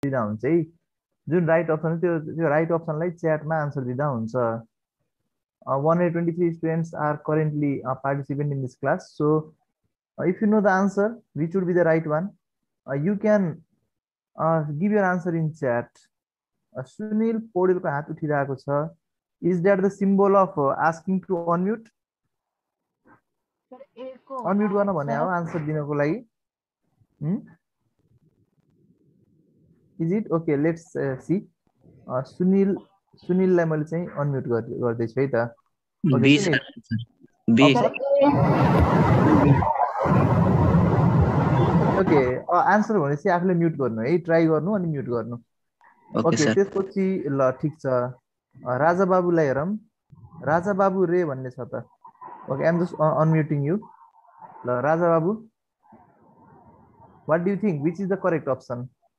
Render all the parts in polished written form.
दिँदा हुन्छ है जुन राइट अप्सन त्यो राइट अप्सनलाई च्याटमा आन्सर दिँदा हुन्छ 123 students are currently participating in this class. So if you know the answer which would be the right one, you can give your answer in chat. Sunil Podil ko hath uthirako cha. Is that the symbol of asking to unmute? Unmute गर्न भने हो answer दिनको लागि. Is it okay? Let's see. सुनिललाई मैले चाहिँ unmute गर्दैछु है त. B sir B okay answer भनेपछि आफूले म्युट गर्नु है ट्राई गर्नु अनि म्युट गर्नु. ओके त्यसपछि ल ठीक छ राजा बाबुलाई हेरौँ. राजा बाबु रे भन्ने छ त. Okay I am just unmuting you. ल राजा बाबु what do you think which is the correct option?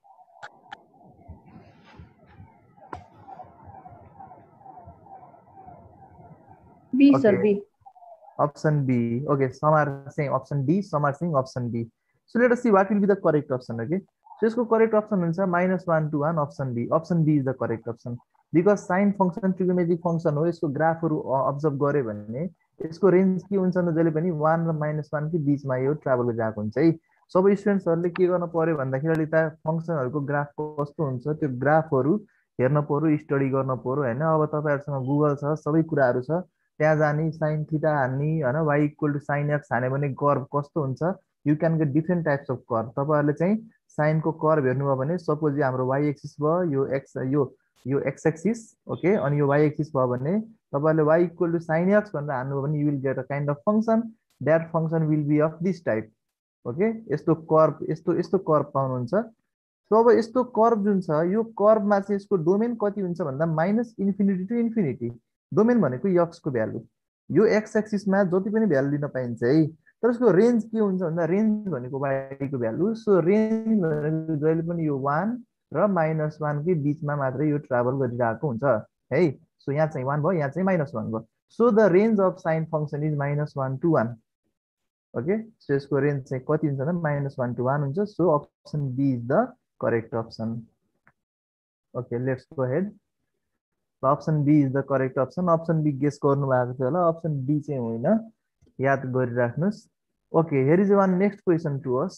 B sir, B. Option B. Okay, some are saying option D, some are saying option B. So let us see what will be the correct option. Okay, so इसको correct option हुन्छ -1 to 1 option B. Option B is the correct option because sin function trigonometric function हो. यसको ग्राफहरु observe गरे भने यसको range के हुन्छ त जहिले पनि 1 र -1 को बीचमा यो ट्राभल गरिरहेको हुन्छ है. सबै स्टुडेन्ट्सहरुले के गर्न पर्यो भन्दाखेरि त फंक्सनहरुको ग्राफ कस्तो हुन्छ त्यो ग्राफहरु हेर्न पर्यो स्टडी गर्न पर्यो हैन. अब तपाईहरुसँग गुगल छ सबै कुराहरु छ त्यहाँ जानी sin थीटा हान्नी हैन y equal to sin x हाने भने कर्व कस्तो हुन्छ you can get different types of curve. तपाईहरुले चाहिँ sin को कर्व हेर्नुभयो भने सपोज हाम्रो y एक्सिस भयो यो x यो x एक्सिस ओके अनि यो y एक्सिस भयो भने तपाईहरुले y equal to sin x भनेर हान्नुभयो भने you will get a kind of function that function will be of this type. Okay यस्तो कर्व यस्तो कर्व पाउनुहुन्छ. सो अब यस्तो कर्व जुन छ यो कर्वमा चाहिँ यसको डोमेन कति हुन्छ भन्दा -इन्फिनिटी टु इन्फिनिटी. डोमेन भनेको x को भ्यालु यो x एक्सिसमा जति पनि भ्यालु लिन पाइन्छ है. तर यसको रेन्ज के हुन्छ भन्दा रेन्ज भनेको y को भ्यालु. सो रेन्ज भनेको जहिले पनि यो 1 र -1 को बीचमा मात्रै यो ट्राभल गरिरहेको हुन्छ है. सो यहाँ चाहिँ 1 भयो यहाँ चाहिँ -1 भयो. So the range of sine function is -1 to 1. Okay so यसको रेन्ज चाहिँ कति हुन्छ भन्दा -1 to 1 हुन्छ. So option B is the correct option. Okay let's go ahead. Option B is the correct option. Option B guess गर्नु भएको थियो होला. अप्सन बी चाहिँ होइन याद गरिराख्नुस्. Okay here is one next question to us.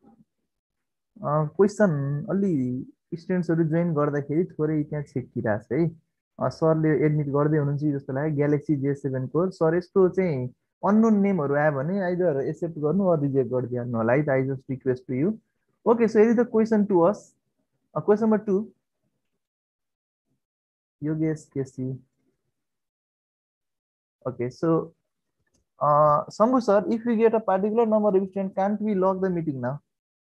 Question अलि स्टुडेन्ट्सहरु जोइन गर्दाखेरि थोरै त्यहाँ छेकिरहेछ है. सरले एडमिट गर्दै हुनुहुन्छ जस्तो लाग्यो. ग्यालेक्सी J7 को सर यस्तो चाहिँ अननोन नेमहरु आयो भने आइदर एक्सेप्ट गर्नु अर रिजेक्ट गरिदिनु होला है. I just request to you. Okay so here is the question to us. Question number 2 Yogesh Kesi. Okay, so Sambhu sir, if we get a particular number of students, can't we log the meeting now?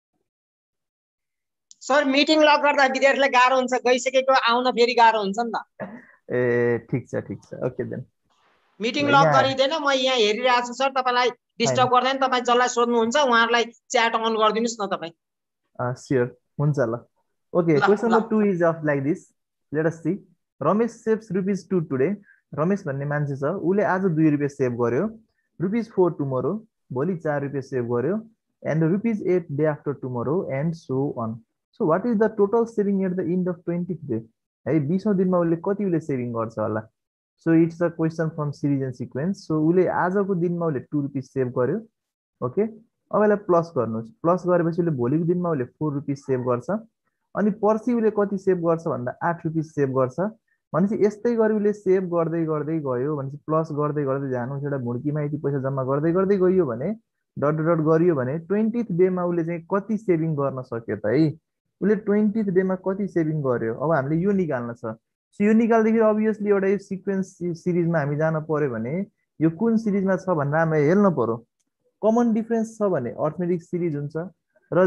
Sir, meeting log गर्दा विद्यार्थीलाई गाह्रो हुन्छ गइसकेको आउन फेरि गाह्रो हुन्छ नि त. ए ठीक छ. Okay then. मिटिङ लग गरिदैन म यहाँ हेरिरहेको छु सर. तपाईलाई डिस्टर्ब गर्दैन. तपाई जसलाई सोध्नुहुन्छ उहाँहरुलाई च्याट अन गरिदिनुस् न तपाई. स्योर हुन्छ ल. Okay question number 2 is of like this. Let us see. Ramesh saves ₹2 today. Ramesh भन्ने मान्छे छ उले आज ₹2 सेभ गर्यो. ₹4 टुमोरो भोलि ₹4 सेभ गर्यो and ₹8 day after tomorrow and so on. So what is the total saving at the end of 20th day? है 20औं दिनमा उले कति उले सेभिङ गर्छ होला. So it's a question from series and sequence. So उले आजको दिनमा उले ₹2 सेभ गर्यो. ओके अब यसलाई प्लस गर्नुस्. प्लस गरेपछि उले भोलिको दिनमा उले ₹4 सेभ गर्छ अनि पर्सि उले कति सेभ गर्छ भन्दा ₹8 सेभ गर्छ. भनेपछि यस्तै गरी उले सेभ गर्दै गर्दै गयो भनेपछि प्लस गर्दै गर्दै जानु. एउटा भुड्कीमा यति पैसा जम्मा गर्दै गर्दै गयो भने डट डट गरियो भने 20th डे मा उले चाहिँ कति सेभिङ गर्न सक्यो त है. उले 20th डे मा कति सेभिङ गर्यो अब हामीले यो निकाल्न छ. सो यो निकाल्दाखेरि अभियसली एउटा यो सिक्वेन्स सिरिजमा हामी जान पर्यो भने यो कुन सिरिजमा छ भनेर हामीले हेर्न पर्यो. कमन डिफरेन्स छ भने अर्थमेटिक सिरिज हुन्छ र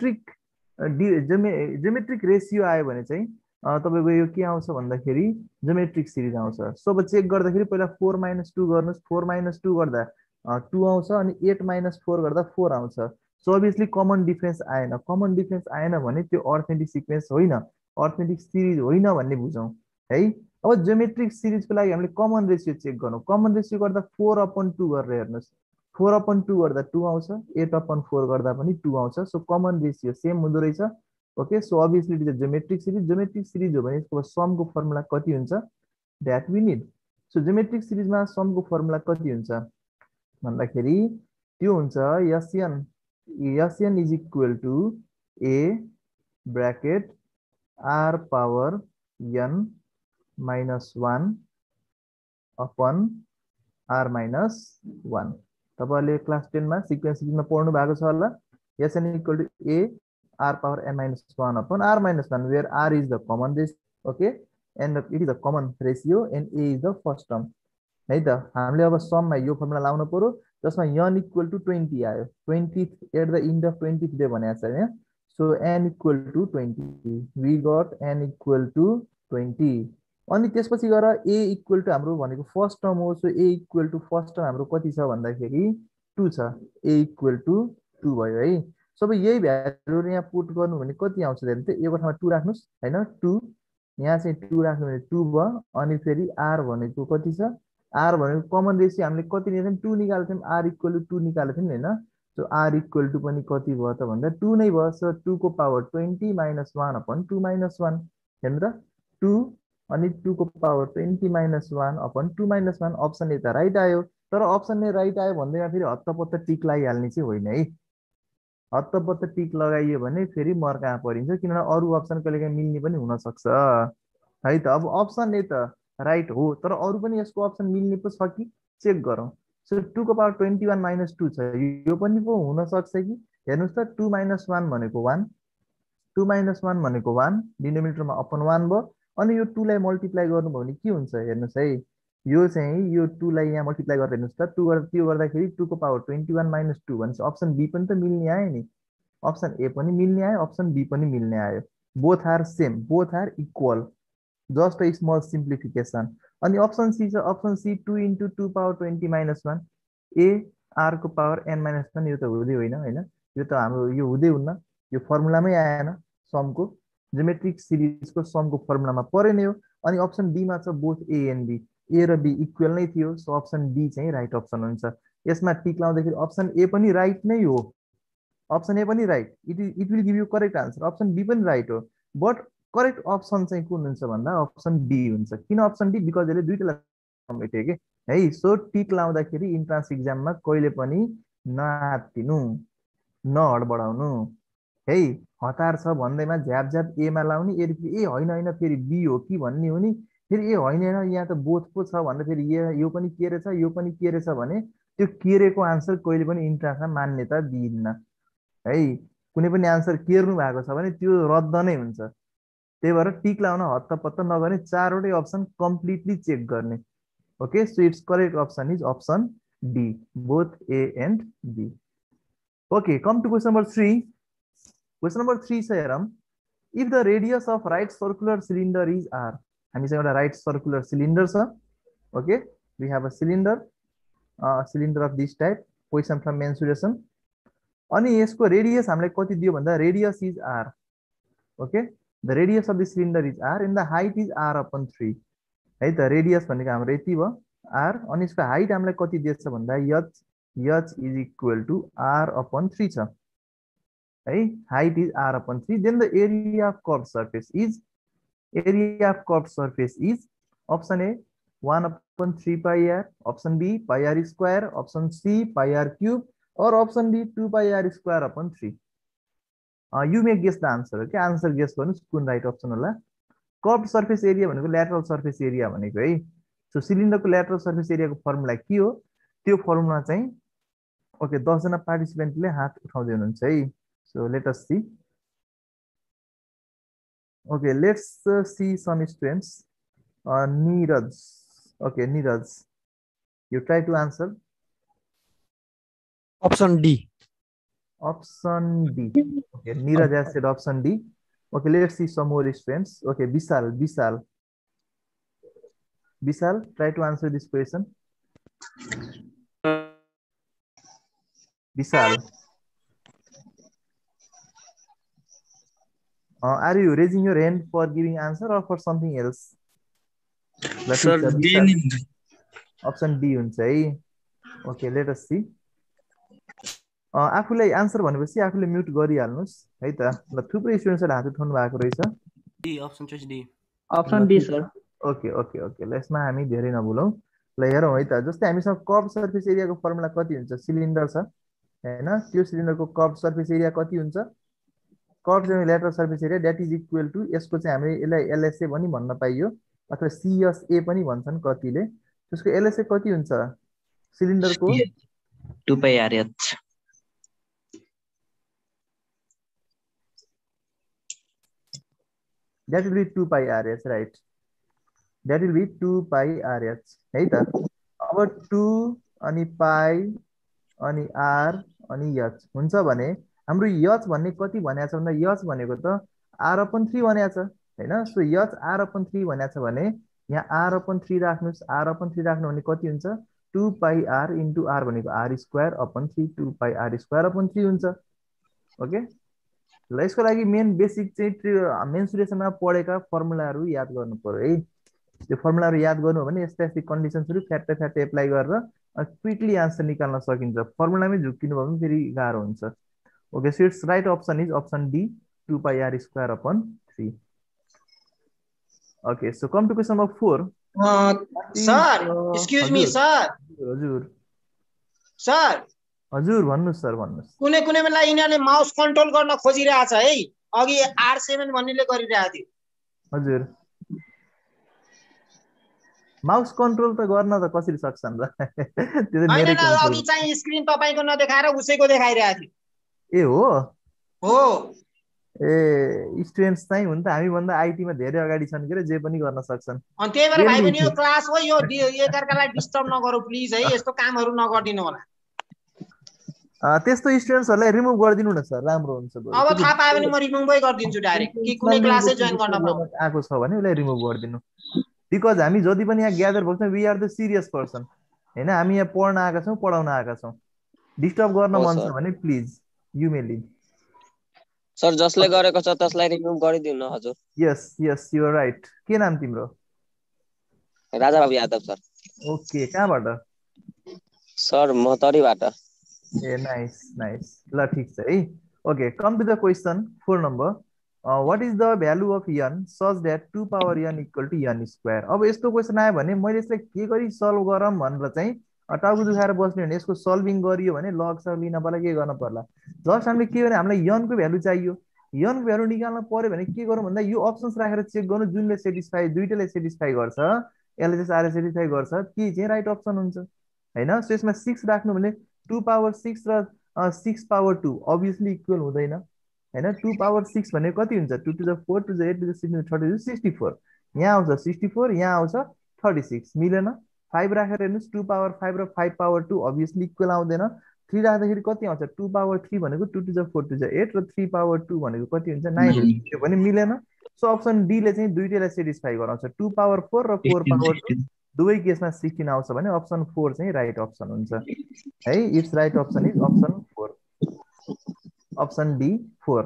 जियोमेट्रिक रेशियो आयो भने चाहिँ तपाईको यो के आउँछ भन्दाखेरि जियोमेट्रिक सिरिज आउँछ. सो अब चेक गर्दाखेरि पहिला 4 - 2 गर्नुस्. 4 - 2 गर्दा 2 आउँछ अनि 8 - 4 गर्दा 4 आउँछ. सो अभियसली कमन डिफरेन्स आएन. कमन डिफरेन्स आएन भने त्यो अर्थमेटिक सिक्वेन्स होइन अर्थमेटिक सिरिज होइन भन्ने बुझौं है. अब जियोमेट्रिक सिरिजको लागि हामीले कमन रेशियो चेक गर्नु. कमन रेशियो गर्दा 4/2 गरेर हेर्नुस्. 4/2 गर्दा 2 आउँछ. 8/4 गर्दा पनि 2 आउँछ. सो कमन रेशियो सेम हुँदो रहेछ. Okay, so obviously it is a geometric series. Geometric series हो भने यसको sum को formula कति हुन्छ? That we need. So geometric series मा sum को formula कति हुन्छ? भन्दाखेरि त्यो हुन्छ Sn is equal to a bracket r power n minus 1 upon r minus 1. तपाईले क्लास 10 मा सिक्वेन्स सिरिजमा पढ्नु भएको छ होला. Sn equal to a r power n minus 1 upon r minus 1, where r is the common ratio, okay, and it is a common ratio and a is the first term. है त हामीले अब some मा यो formula लाउनु पर्यो जसमा n equal to 20 आयो. 20 at the end of 20th day भनेको छ हैन. So n equal to 20. We got n equal to 20. अनि त्यसपछि गएर a equal to हाम्रो भनेको फर्स्ट टर्म हो. So a equal to first term हाम्रो कति छ भन्दाखेरि 2 छ. a equal to 2 भयो है. सो अब यही भ्यालु यहाँ पुट गर्नु भने कति आउँछ भने त एउटा ठाउँमा 2 राख्नुस् हैन. 2 यहाँ चाहिँ 2 राख्नु भने 2 भयो. अनि फेरि r भनेको कति छ? r भनेको कमन रेशियो हामीले कति निकाल्थ्यौं? 2 निकाल्थ्यौं. r equal to 2 निकाल्थ्यौं हैन. सो r equal to पनि कति भयो त भन्दा 2 नै भयो. सो 2 को पावर 20 minus 1 upon 2 minus 1. हेर्नु त 2 अनि 2 को power 20 minus 1 upon 2 minus 1. Option यता राइट आयो. तर अप्सन नै राइट आयो भन्दैमा फेरि हत्तपत्त टिक लगाइहाल्ने चाहिँ होइन है. हत्तपत्त टिक लगाइयो भने फेरि मर्का परिन्छ. किनभने अरु अप्सन कहिलेकाहीँ मिल्ने पनि हुन सक्छ है त. अब अप्सन ए त राइट हो तर अरु पनि यसको अप्सन मिल्ने पो छ कि चेक गरौँ. सो 2 को पावर 21 minus 2 छ. यो पनि पो हुन सक्छ कि. हेर्नुस् त 2 minus 1 भनेको 1. 2 minus 1 भनेको 1. डिनोमिनेटरमा अपन 1 भयो. अनि यो 2 लाई मल्टिप्लाई गर्नु भयो भने के हुन्छ हेर्नुस् है. यो चाहिँ यो 2 लाई यहाँ मल्टिप्लाई गरेर हेर्नुस् त 2 गरेर त्यो गर्दाखेरि 2 को पावर 21 minus 2 भनेपछि अप्सन बी पनि त मिल्ने आयो नि. अप्सन ए पनि मिल्ने आयो. अप्सन बी पनि मिल्ने आयो. Both are same. Both are equal. Just a small simplification. अनि अप्सन सी छ. Option C 2 into 2 power 20 minus 1. A R को पावर n minus 1. यो त हुँदै होइन हैन. यो त हाम्रो यो हुँदै हुन्न. यो फर्मुलामै आएन समको. जियोमेट्रिक सिरिजको समको फर्मुलामा परेन यो. अनि अप्सन बी मा छ both A and B. A र बी इक्वल नै थियो. सो अप्सन बी चाहिँ राइट अप्सन हुन्छ. यसमा टिक लाउँदाखेरि अप्सन ए पनि राइट नै हो. अप्सन ए पनि right. It will give you correct answer. Option B पनि राइट हो. बट करेक्ट अप्सन चाहिँ कुन हुन्छ भन्दा अप्सन बी हुन्छ. किन अप्सन डी? बिकज यसले दुईटैलाई मेट्यो के है. सो टिक लाउँदाखेरि इन्ट्रान्स एक्जाममा कहिले पनि नआत्तिनु, नहडबडाउनु है. हतार छ भन्दैमा झ्याप झ्याप ए मा लाउने. ए होइन होइन फेरि बी हो कि भन्ने हो नि. फेरि ए होइन होइन यहाँ त बोथ पो छ भनेर फेरि यो पनि के रहेछ यो पनि के रहेछ भने त्यो केरेको आन्सर कहिले पनि इन्ट्रान्समा मान्यता दिइन्न है. कुनै पनि आन्सर केर्नु भएको छ भने त्यो रद्द नै हुन्छ. त्यही भएर टिक लाउन हत्तपत्त नगर्ने. चारवटै अप्सन कम्प्लिटली चेक गर्ने. Okay, so it's correct option is option D, both A and B. Okay, come to question number 3. Question number 3 छ हेरौँ. If the radius of right circular cylinder is R. हामीसँग एउटा right circular cylinder छ. Okay, we have a cylinder of this type. Position from mensuration. अनि यसको radius हामीलाई कति दियो भन्दा radius is R. Okay, the radius of the cylinder is r and the height is r upon 3 है त. Radius भनेको हाम्रो यति भयो r. अनि यसको हाइट हामीलाई कति दिएछ भन्दा h is equal to r upon 3 छ है. Height is r upon 3. then the area of curved surface is option A 1 upon 3 pi r, option B pi r square, option C pi r cube, or option D 2 pi r square upon 3. You may guess the answer. Okay, answer guess गर्नुस् कुन right option होला. Curved surface area भनेको lateral surface area भनेको है. So सिलिन्डरको lateral surface एरियाको formula के हो? त्यो फर्मुला चाहिँ ओके 10 जना पार्टिसिपेन्टले हात उठाउँदै हुनुहुन्छ है. So let us see. Okay, let's see some students. Neeraj. Okay, Neeraj, you try to answer. Option D. Option D. Okay, Neeraj has said option D. Okay, let's see some more students. Okay, Vishal, try to answer this question. Vishal, are you raising your hand for giving answer or for something else? Sir, D. Option D हुन्छ है. Okay, let us see. आफूलाई answer भनेपछि आफूले mute गरिहाल्नुहोस् है त। ल थुप्रै स्टुडेन्ट्सहरूले हात उठाउनु भएको रहेछ। D option choice D. Option D sir. Okay okay okay, ल यसमा हामी धेरै नभुलौँ। ल हेरौँ है त, जस्तै हामीसँग कर्भ सर्फेस एरियाको फर्मुला कति हुन्छ? सिलिन्डर छ होइन, त्यो सिलिन्डरको कर्भ सर्फेस एरिया कति हुन्छ? Curve semi lateral surface area that is equal to, यसको चाहिँ हामीले यसलाई एलएसए पनि भन्न पाइयो अथवा सिएसए पनि भन्छन् कतिले। त्यसको एलएसए कति हुन्छ सिलिन्डरको? 2 pi RH. That will be 2 pi RH, right? That will be 2 pi RH है त। अब 2 अनि पाई अनि आर अनि एच हुन्छ भने हाम्रो एच भन्ने कति भनेको छ भन्दा एच भनेको त r/3 भनेको छ हैन। सो एच r/3 भनेको छ भने यहाँ r/3 राख्नुस्। r/3 राख्नु भने कति हुन्छ? 2 पाई r इन्टु r भनेको r²/3, 2 पाई r²/3 हुन्छ। ओके, ल यसको लागि मेन बेसिक चाहिँ मेन्सुरेसनमा पढेका फर्मुलाहरू याद गर्नु पर्यो है। त्यो फर्मुलाहरू याद गर्नु हो भने यस्ता यस्तै कन्डिसन्सहरू फ्याट्टै फ्याट्टै एप्लाई गरेर क्विकली आन्सर निकाल्न सकिन्छ। फर्मुलामै झुक्किनु भयो भने फेरि गाह्रो हुन्छ। Okay, so it's right option is option D, 2 pi r²/3। Okay, so come to question number 4। Sir excuse me sir. हजुर सर हजुर भन्नुहोस् सर, भन्नुहोस्। कुनै कुनै बेला यिनीहरूले माउस कन्ट्रोल गर्न खोजिरहेछ है। अघि R7 भन्नेले गरिरहेको थियो। हजुर माउस कन्ट्रोल त गर्न त कसरी सक्छन् र? त्यो त मेरै कन्ट्रोल। अघि चाहिँ स्क्रिन तपाईको नदेखाएर उसैको देखाइरहेको थियो। ए हो हो, ए स्टुडेन्ट्स चाहिँ हुन त हामी भन्दा आइटीमा धेरै अगाडि छन् के, जे पनि गर्न सक्छन्। अनि त्यही भएर भाइ बहिनी यो क्लास हो, यो एकअर्कालाई डिस्टर्ब नगरौ प्लिज है। यस्तो कामहरू नगर्दिनु होला। त्यस्तो स्टुडेन्ट्सहरूलाई रिमुभ गरिदिनु न सर, राम्रो हुन्छ। अब थाहा पायो भने म रिमुभै गरिदिन्छु डाइरेक्ट, कि कुनै क्लासै जोइन गर्न पाऊँ। आएको छ भने उसलाई रिमुभ गरिदिनु। बिकज हामी जति पनि यहाँ ग्यादर भएको छौँ, we are the serious person होइन। हामी यहाँ पढ्न आएका छौँ, पढाउन आएका छौँ। डिस्टर्ब गर्न मन छ भने please you may leave. Sir जसले गरेको छ त्यसलाई रिमुभ गरिदिनु न हजुर। Yes yes you are right. के नाम तिम्रो? राजा बाबु यादव सर। ओके, कहाँबाट? सर मोहतरीबाट। ए नाइस नाइस, ल ठिक छ है। Okay, come to the question 4 number. what is the value of n such that 2 power n equal to n square? अब यस्तो क्वेसन आयो भने मैले यसलाई के गरी सल्भ गरौँ भनेर चाहिँ टाउको दुखाएर बस्ने भने यसको सल्भिङ गरियो भने लग सक लिन पर्ला, के गर्न पर्ला? जस्ट हामीले के भने हामीलाई n को भ्यालु चाहियो। n को भ्यालु निकाल्न पर्यो भने के गरौँ भन्दा यो अप्सन्स राखेर चेक गर्नु, जुनले सेटिस्फाई, दुईटैले सेटिस्फाई गर्छ, एलएचएस आरएस सेटिस्फाई गर्छ, के चाहिँ राइट अप्सन हुन्छ हैन। सो यसमा 6 राख्नु भने 2 पावर 6 र 6 पावर 2 अभियसली इक्वल हुँदैन हैन। 2 पावर 6 भने कति हुन्छ? 2 to the 4 to the 8 to the 6 to the 30 to 64। यहाँ आउँछ 64, यहाँ आउँछ 36, मिलेन। 5 राखेर हेर्नुहोस्, 2 पावर 5 र 5 पावर 2 अभियसली इक्वल आउँदैन। 3 राख्दाखेरि कति आउँछ? 2 पावर 3 भनेको 2 to the 4 to the 8 र 3 पावर 2 भनेको कति हुन्छ? 9। त्यो पनि मिलेन। सो अप्सन डी ले चाहिँ दुईटैलाई सेटिस्फाई गराउँछ। 2 पावर 4 र 4 पावर 2 दुवै केसमा 16 आउँछ भने अप्सन 4 चाहिँ राइट अप्सन हुन्छ है। It's right option is option 4, option D 4।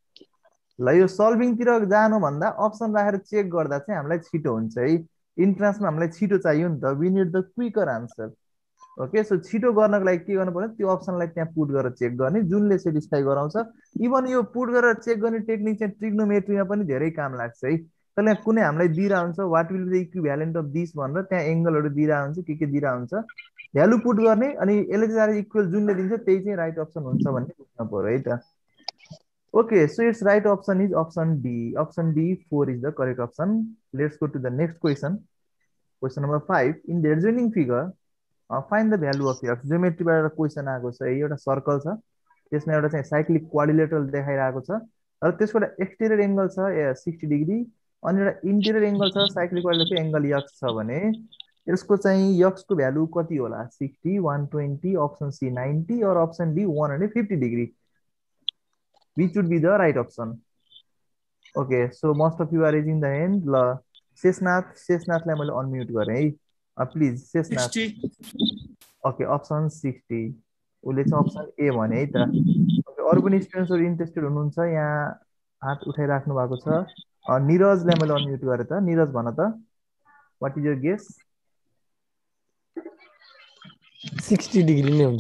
ल यो सल्भिङतिर जानु भन्दा अप्सन राखेर चेक गर्दा चाहिँ हामीलाई छिटो हुन्छ है। इन्ट्रान्समा हामीलाई छिटो चाहियो नि त, we need the quicker answer. Okay, so छिटो गर्नको लागि के गर्नु पर्यो? त्यो अप्सनलाई त्यहाँ पुट गरेर चेक गर्ने, जुनले सेटिस्फाई गराउँछ। इभन यो पुट गरेर चेक गर्ने टेक्निक चाहिँ ट्रिग्नोमेट्रीमा पनि धेरै काम लाग्छ है। तर यहाँ कुनै हामीलाई दिइरह हुन्छ what will be the equivalent of this भनेर, त्यहाँ एङ्गलहरू दिइरह हुन्छ, के दिइरह हुन्छ, भ्यालु पुट गर्ने अनि एलएचआर इक्वल जुनले दिन्छ त्यही चाहिँ राइट अप्सन हुन्छ भन्ने बुझ्नु पर्यो है त। Okay, so its right option is option D. Option D 4 is the correct option. Let's go to the next question. Question number 5. In the adjoining figure, find the value of x. Geometry बाट question आएको छ, एउटा circle छ, त्यसमा एउटा चाहिँ cyclic quadrilateral देखाइरहेको छ र त्यसको एउटा एक्सटेरियर एंगल छ 60 डिग्री अनि एउटा इन्टेरियर एंगल छ साइक्लिक क्वाड्रिलेटरको एंगल x छ भने यसको चाहिँ x को भ्यालु कति होला? 60, 120, option C 90 or option D 150 degree. Which would be the right option? Okay, so most of you are raising the hand. ल शेषनाथलाई मैले अनम्युट गरेँ है, प्लिज शेषनाथ। ओके, अप्सन 60 उसले चाहिँ अप्सन ए भने है त। ओके, अरू पनि स्टुडेन्ट्सहरू इन्ट्रेस्टेड हुनुहुन्छ यहाँ हात उठाइराख्नु भएको छ। निरजलाई मैले अनम्युट गरेँ त, निरज भन त, what is your guess? 60 degree नै हुन्छ।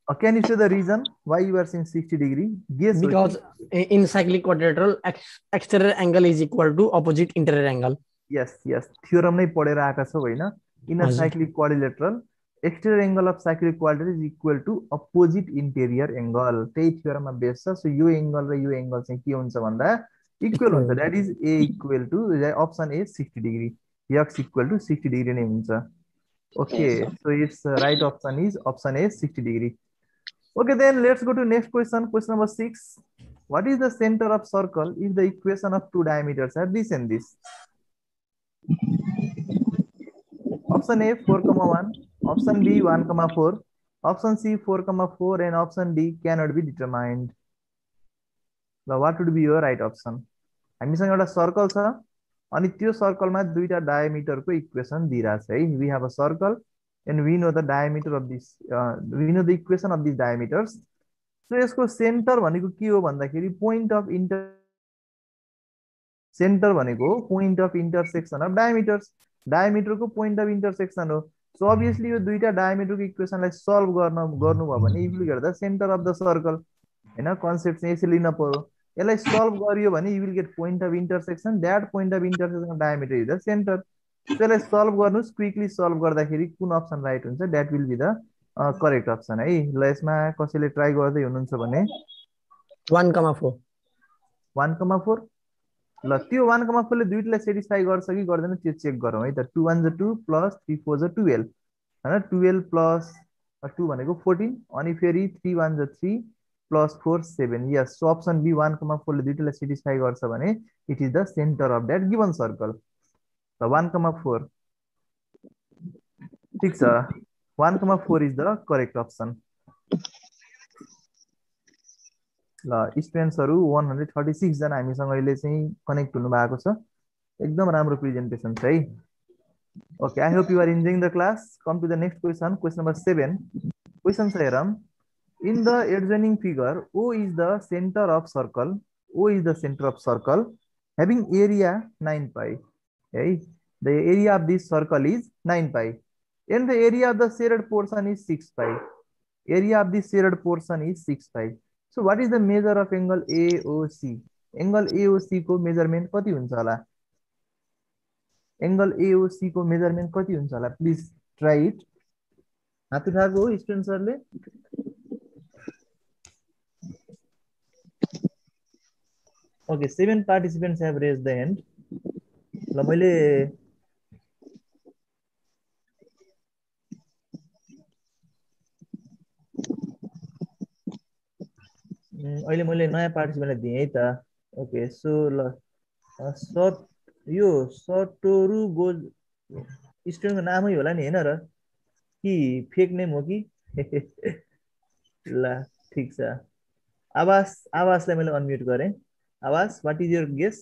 Can you say the reason why you are saying 60 degree? Guess. Because in cyclic quadrilateral, exterior angle is equal to opposite interior angle. Yes, theorem नै पढेर आका छौ हैन. In a cyclic quadrilateral, exterior angle of cyclic quadrilateral is equal to opposite interior angle. त्यही theorem मा base छ. So यो angle र यो angle चाहिँ के हुन्छ भन्दा equal हुन्छ. That is A equal to option A 60 degree. X equal to 60 degree नै हुन्छ. Okay, so its right option is option A 60 degree. Okay, then let's go to next question. Question number 6. What is the center of circle if the equation of two diameters are this and this? Option A 4,1, option B 1,4, option C 4,4, and option D cannot be determined. Now, what would be your right option? हामीसँग एउटा circle छ अनि त्यो सर्कलमा दुईटा डायमिटरको equation दिइराछ है. We have a circle and we know the diameter of this we know the equation of these diameters. So यसको centre भनेको के हो भन्दाखेरि point of intersection of diameters. Diameter को point of intersection हो. So obviously यो दुईटा diameter को इक्वेसनलाई सल्भ गर्नु भयो भने you will get the center of the circle. हैन कन्सेप्ट चाहिँ यसरी लिन पर्यो. यसलाई सल्भ गरियो भने you will get point of intersection. That point of intersection of diameter is the center. So यसलाई सल्भ गर्नुस्. क्विकली सल्भ गर्दाखेरि कुन अप्सन राइट हुन्छ? That will be the correct option है. ल यसमा कसैले ट्राई गर्दै हुनुहुन्छ भने 1,4 1,4 ल त्यो 1,4 ले दुईटलाई सेटिस्फाई गर्छ कि गर्दैन त्यो चेक गरौँ है त. 2 1 2 प्लस 3 4 12 हैन. 12 प्लस 2 भनेको 14 अनि फेरि 3 1 3 plus 4 7. Yes, so option B 1,4 ले दुईटलाई सेटिस्फाई गर्छ भने it is the centre of that given circle. त 1,4 ठीक छ. 1,4 इज द करेक्ट अप्सन. ल स्टुडेन्ट्सहरु 136 जना हामीसँग अहिले चाहिँ कनेक्ट हुनु भएको छ. एकदम राम्रो प्रेजेन्टेसन छ है. Okay, I hope you are enjoying the class. Come to the next question. Question number 7. Question Sairam. In the adjoining figure, O is the center of circle. O is the center of circle having area 9 pi. Okay? The area of this circle is 9 pi. And the area of the shared portion is 6 pi. Area of this shared portion is 6 pi. So what is the measure of angle AOC? Angle AOC को measurement कति हुन्छ होला? Angle AOC को measurement कति हुन्छ होला? Please try it. हात उठाएको हो स्टुडेन्ट्सहरुले? Okay, 7 participants have raised the hand. ल मैले अहिले मैले नयाँ पार्टिसिपेन्टलाई दिएँ है त. ओके, सो ल यो सटोरु गोज स्टुडेन्टको नामै होला नि हैन र कि फेक नेम हो कि? ल ठीक छ. आवाजलाई मैले अनम्युट गरेँ. आवाज, what is your guess?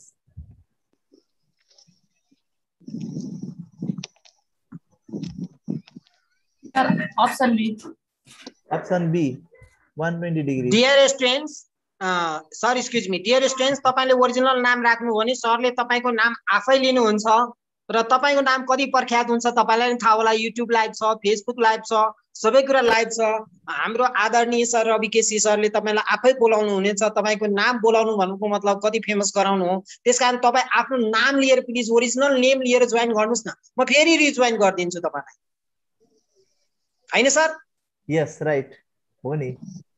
Option B. Option B 120 degree. Dear students, sir excuse me, dear students, तपाईले ओरिजिनल नाम राख्नु हो भने सरले तपाईको नाम आफै लिनुहुन्छ र तपाईको नाम कति प्रख्यात हुन्छ तपाईलाई थाहा होला. युट्युब लाइभ छ, फेसबुक लाइभ छ, सबै कुरा लाइभ छ. हाम्रो आदरणीय सर रवि केसी सरले तपाईलाई आफै बोलाउनु हुनेछ. तपाईको नाम बोलाउनु भन्नुको मतलब कति फेमस गराउनु हो. त्यसकारण तपाई आफ्नो नाम लिएर प्लिज ओरिजिनल नेम लिएर जोइन गर्नुस् न. म फेरि रिजोइन गरिदिन्छु तपाईलाई. हैन सर? यस, राइट हो नि.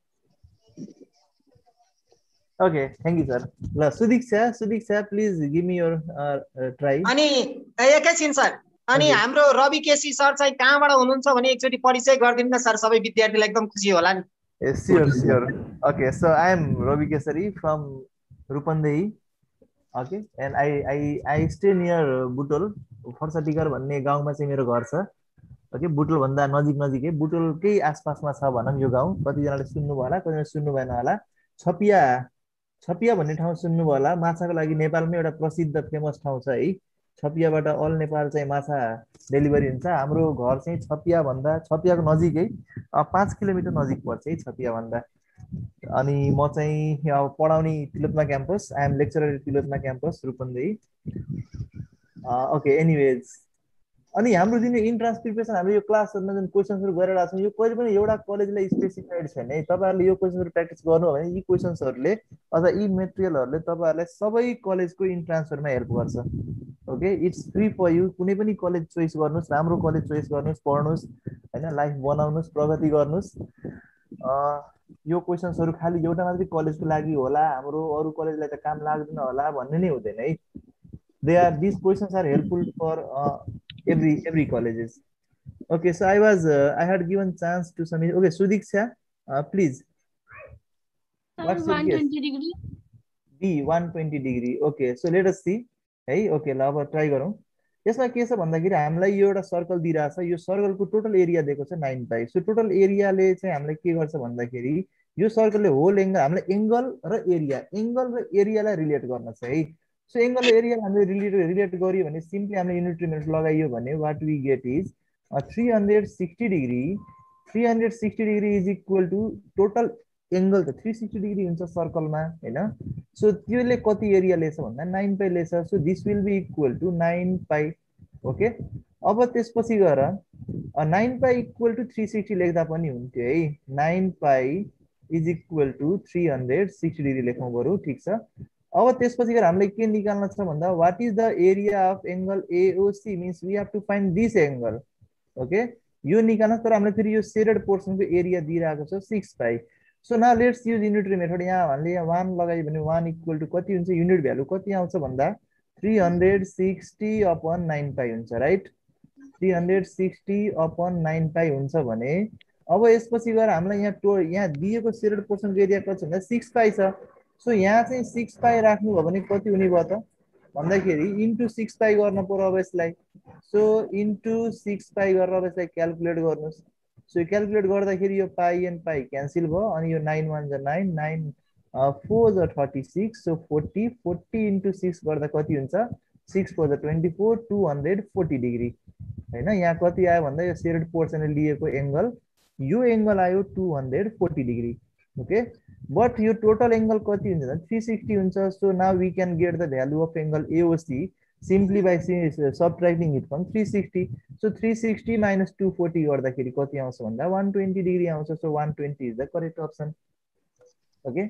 Okay, thank you, sir. La Sudiksha, please give me your try. अनि एकैछिन सर, अनि हाम्रो रवि केसी सर चाहिँ कहाँबाट हुनुहुन्छ भने एकचोटी परिचय गरिदिनु न सर, सबै विद्यार्थीलाई एकदम खुसी होला नि. Yes, sure. Okay, so I am Ravi Kesari from Rupandehi. Okay, and I stay near Butol. फर्साटिकर भन्ने गाउँमा चाहिँ मेरो घर छ. ओके, बुटोल भन्दा नजिकै बुटोलकै आसपासमा छ भनौं यो गाउँ. कति जनाले सुन्नु भयो होला, कतिजना सुन्नु भएन होला. छपिया भन्ने ठाउँ सुन्नु भयो होला. माछाको लागि नेपालमै एउटा प्रसिद्ध फेमस ठाउँ छ है. छपियाबाट अल नेपाल चाहिँ माछा डेलिभरी हुन्छ. हाम्रो घर चाहिँ छपियाको नजिकै 5 किलोमिटर नजिक पर्छ है छपिया भन्दा. अनि म चाहिँ पढाउने Tilottama campus. I am lecturer Tilottama campus Rupandehi. Okay, anyways अनि हाम्रो जुन इन्ट्रान्स प्रिपरेसन हामीले यो क्लासहरुमा जुन क्वेशन्सहरु गरिरहेका छौं यो कहिले पनि एउटा कलेजले स्पेसिफाइड छैन है तपाईहरुले यो क्वेशन्सहरु प्र्याक्टिस गर्नु हो भने यी क्वेशन्सहरुले अथवा यी मेटेरियलहरुले तपाईहरुलाई सबै कलेजको इन्ट्रान्सहरुमा हेल्प गर्छ okay it's free for you कुनै पनि कलेज चोइस गर्नुस् राम्रो कलेज चोइस गर्नुस् पढ्नुस् हैन लाइफ बनाउनुस् प्रगति गर्नुस् यो क्वेशन्सहरु खाली एउटा मात्रै कलेजको लागि होला हाम्रो अरु कलेजलाई त काम लाग्दैन होला भन्ने नै हुँदैन है these questions are helpful for every colleges. Okay, so I had given chance to submit. Okay, Sudiksha, please. What's your guess? 120 degree. B 120 degree. Okay, so let us see. Hey, okay, ल अब try गरौँ यसमा के छ भन्दाखेरि हामीलाई यो एउटा सर्कल दिइराछ यो सर्कलको टोटल एरिया दिएको छ 9 पाई सो टोटल एरियाले चाहिँ हामीलाई के गर्छ भन्दाखेरि यो सर्कलले होल एंगल हामीलाई एंगल र एरियालाई रिलेट गर्न छ है सो एंगल र एरिया हामीले रिलेट गरियो भने सिम्पली हामीले युनिट मेथड लगाइयो भने what we get is 360 degree is equal to total angle त 360 डिग्री हुन्छ सर्कलमा हैन सो त्यसले कति एरिया लेछ भन्दा 9 पाई लेछ so this will be equal to 9 pi okay अब त्यसपछि गएर 9 पाई इक्वल टु 360 लेख्दा पनि हुन्थ्यो है 9 pi is equal to 360 degree लेखौं बरु ठीक छ अब त्यसपछि गएर हामीले के निकाल्न छ भन्दा what is the area of angle AOC means we have to find this angle okay यो निकाल्न तर हामीले फेरि यो शेडेड पोर्सनको एरिया दिइराको छ 6 pi so now let's use unitary method यहाँ हामीले 1 लगायो भने 1 इक्वल टु कति हुन्छ युनिट भ्यालु कति आउँछ भन्दा 360 अपॉन 9 पाई हुन्छ राइट 360 अपॉन 9 पाई हुन्छ भने अब यसपछि गएर हामीलाई यहाँ दिएको शेडेड पोर्सनको एरिया कति भन्दा 6 पाई छ सो यहाँ चाहिँ 6 पाई राख्नु हो भने कति हुने भयो त भन्दाखेरि इन्टु 6 पाई गर्न पर्यो अब यसलाई सो इन्टु 6 पाई गरेर अब यसलाई क्याल्कुलेट गर्नुस् सो क्याल्कुलेट गर्दाखेरि यो पाई एन्ड पाई क्यान्सल भयो अनि यो 9 1 जा 9 9 4 जा 36 सो 40 इन्टु 6 गर्दा कति हुन्छ 6 4 जा 24 240 डिग्री हैन यहाँ कति आयो भन्दा यो शेडेड पोर्सनले लिएको एंगल यो एंगल आयो 240 डिग्री ओके बट यो टोटल एंगल कति हुन्छ 360 हुन्छ so now we can get the value of angle AOC simply by subtracting it from 360 so 360 minus 240 गर्दाखेरि कति आउँछ भन्दा 120 डिग्री आउँछ so 120 is the correct option okay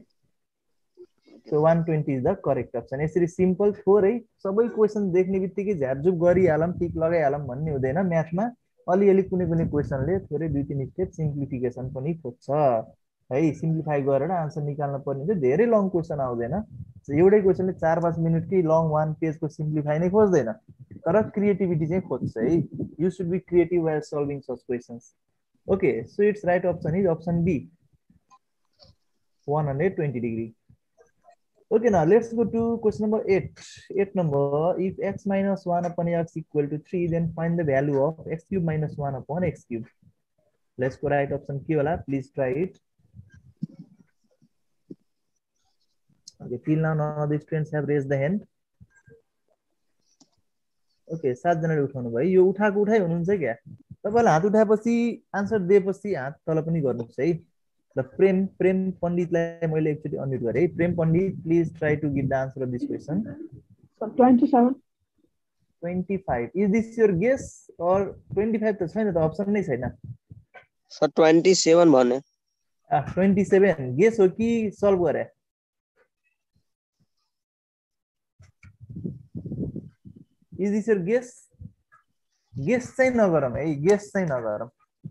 so 120 is the correct option यसरी simple थोरै सबै क्वेशन देख्नेबित्तिकै झ्यापझुप गरिहालम टिक लगाइहालम भन्ने हुँदैन म्याथमा अलिअलि कुनै क्वेशनले थोरै 2-3 स्टेप सिम्प्लिफिकेसन पनि खोज्छ है सिम्प्लिफाई गरेर आन्सर निकाल्न पर्ने हुन्छ धेरै लङ क्वेशन आउँदैन एउटै क्वेशनले 4-5 मिनेटकै लङ 1 पेजको सिम्प्लिफाई नै खोज्दैन तर क्रिएटिभिटी चाहिँ खोज्छ है you should be creative while solving such questions okay so its right option is option B 120 degree okay now let's go to question number 8 number if x minus 1 upon x equal to 3 then find the value of x cube minus 1 upon x cube let's go right option के होला please try it okay till now none of the students have raised the hand okay 7 जनाले उठाउनु भयो यो उठाको उठाइ हुनुहुन्छ क्या तपाईले हात उठाएपछि आन्सर दिएपछि हात तल पनि गर्नुस् है ल प्रेम पण्डितलाई मैले एकचोटी अनम्युट गरे है Prem Pandit please try to give the answer of this question 25 is this your guess or 25 त छैन त अप्सन नै छैन सर 27 भने 27 गेस हो कि सल्भ गरे Is this your guess? Guess चाहिँ नगरम है गेस चाहिँ नगरम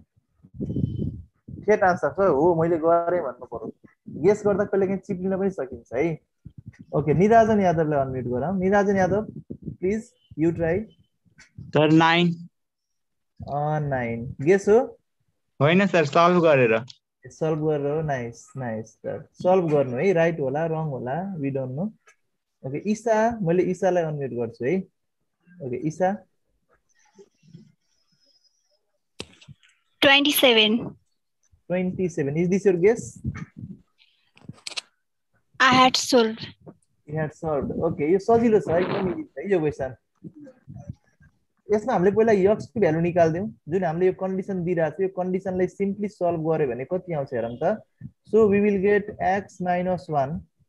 ठेट आन्सर सर हो मैले गरे भन्नु पर्यो गेस गर्दा कहिलेकाहीँ चिप्लिन पनि सकिन्छ है ओके निराजन यादवलाई अनम्युट गरौँ Nirajan Yadav please you try sir 9 guess हो होइन सर सल्भ गरेर हो नाइस सर सल्भ गर्नु है राइट होला रङ होला we don't know okay Isha मैले ईशालाई अनम्युट गर्छु है okay Isha 27 is this your guess I had solved okay यो सजिलो छ एकदम इजी छ यो क्वेशन यसमा हामीले पहिला x को भ्यालु निकाल्दियौ जुन हामीले यो कन्डिसन दिइराछ यो कन्डिसनलाई सिम्पली सल्भ गरे भने कति आउँछ हेरौँ त so we will get x -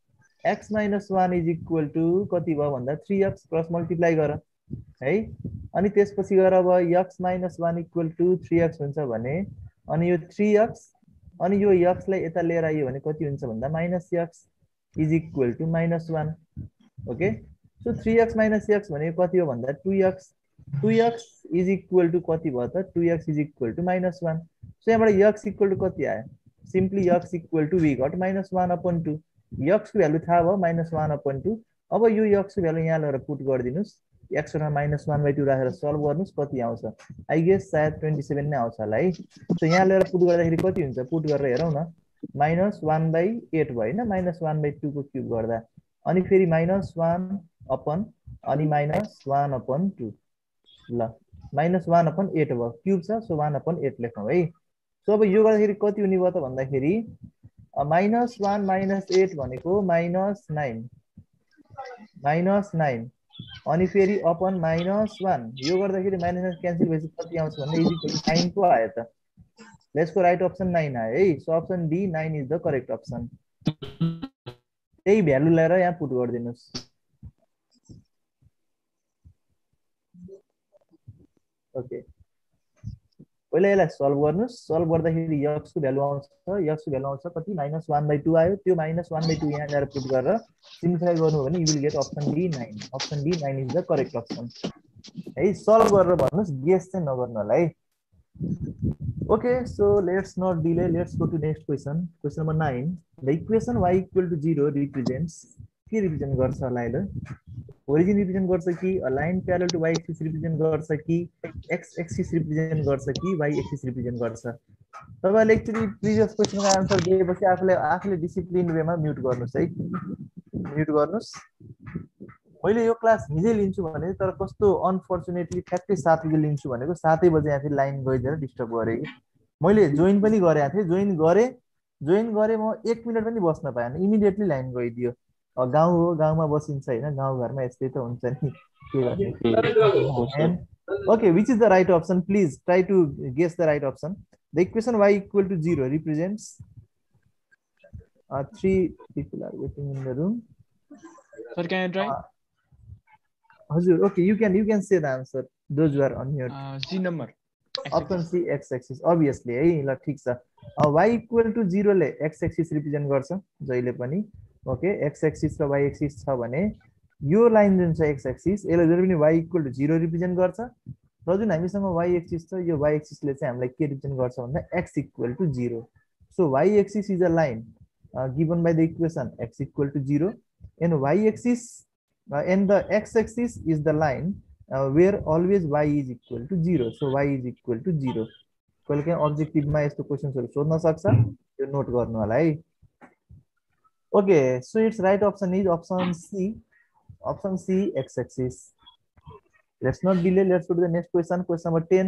1 is equal to कति भयो भन्दा 3x क्रस मल्टिप्लाई गर है अनि त्यसपछि गएर अब x - 1 इक्वल टु 3x हुन्छ भने अनि यो 3x अनि यो x लाई यता लिएर आइयो भने कति हुन्छ भन्दा -x is equal to -1 okay so 3x - x भने कति हो भन्दा 2x 2x is equal to कति भयो त 2x is equal to -1 so यहाँबाट x इक्वल टु कति आयो simply x equal to we got -1/2 x को भ्यालु थाहा भयो -1/2 अब यो x को भ्यालु यहाँ लगेर पुट गरिदिनुस् x मा -1/2 राखेर सल्भ गर्नुस् कति आउँछ आई गेस सायद 27 नै आउँछ होला है सो यहाँ लगेर पुट गर्दाखेरि कति हुन्छ पुट गरेर हेरौँ न -1/8 भयो हैन -1/2 को क्युब गर्दा अनि फेरि -1 अपन अनि -1/2 ल -1/8 भयो क्युब छ सो 1/8 लेखौँ है सो अब यो गर्दाखेरि कति हुने भयो त भन्दाखेरि -1 - 8 भनेको -9 अनि फेरि अपन -1 यो गर्दाखेरि माइनस क्यान्सल भएपछि कति आउँछ भन्दा इज इक्वल टु 9 को आयो त लेट्स को राइट अप्सन 9 आयो है so option D 9 is the correct option त्यही भ्यालु लिएर यहाँ पुट गरिदिनुस् ओके पहिला यसलाई सल्भ गर्नुस् सल्भ गर्दाखेरि x को भ्यालु आउँछ कति -1/2 आयो त्यो -1/2 यहाँ ल्याएर पुट गरेर सिम्प्लिफाई गर्नु हो भने you will get option D 9 is the correct option है सल्भ गरेर भन्नुस् गेस चाहिँ नगर्नु होला है okay so let's not delay let's go to next question number 9 the equation y equal to 0 represents के रिप्रेजेन्ट गर्छ होला ल ओरिजिन रिप्रेजेन्ट गर्छ कि line parallel to y axis represent गर्छ कि x एक्सिस रिप्रेजेन्ट गर्छ कि y एक्सिस रिप्रेजेन्ट गर्छ तपाईहरुले एक्चुअली प्रिभियस क्वेशनको आन्सर दिएपछि आफूले डिसिप्लिन वेमा म्युट गर्नुस् है म्युट गर्नुस् मैले यो क्लास हिजै लिन्छु भने तर कस्तो अनफर्चुनेटली ठ्याक्कै 7 बजे लिन्छु भनेको 7 बजे यहाँ फेरि लाइन गइदिएर डिस्टर्ब गरे कि मैले जोइन पनि गरेको थिएँ जोइन गरे म 1 मिनेट पनि बस्न पाएन इमिडिएटली लाइन गइदियो गाउँ हो गाउँमा बसिन्छ हैन गाउँ घरमा यस्तै त हुन्छ नि के गर्ने okay which is the right option please try to guess the right option the equation y equal to 0 represents 3 people are waiting in the room sir can I try हजुर okay you can say the answer those who are on here c number option c x axis obviously है ल ठीक छ y equal to 0 ले x axis represent गर्छ जहिले पनि okay x axis र y एक्सिस छ भने यो लाइन जुन छ x एक्सिस यसले जहिले पनि y इक्वल टु 0 रिप्रेजेन्ट गर्छ र जुन हामीसँग y एक्सिस छ यो y एक्सिसले चाहिँ हामीलाई के रिप्रेजेन्ट गर्छ भन्दा x equal to 0 so y axis is a line given by the equation x equal to 0 and y axis and the x axis is the line where always y is equal to 0 so y is equal to 0 कहिले objective मा यस्तो क्वेशन्सहरु सोध्न सक्छ यो note गर्नु होला है okay so it's right option is option C x axis let's not delay let's go to the next question number 10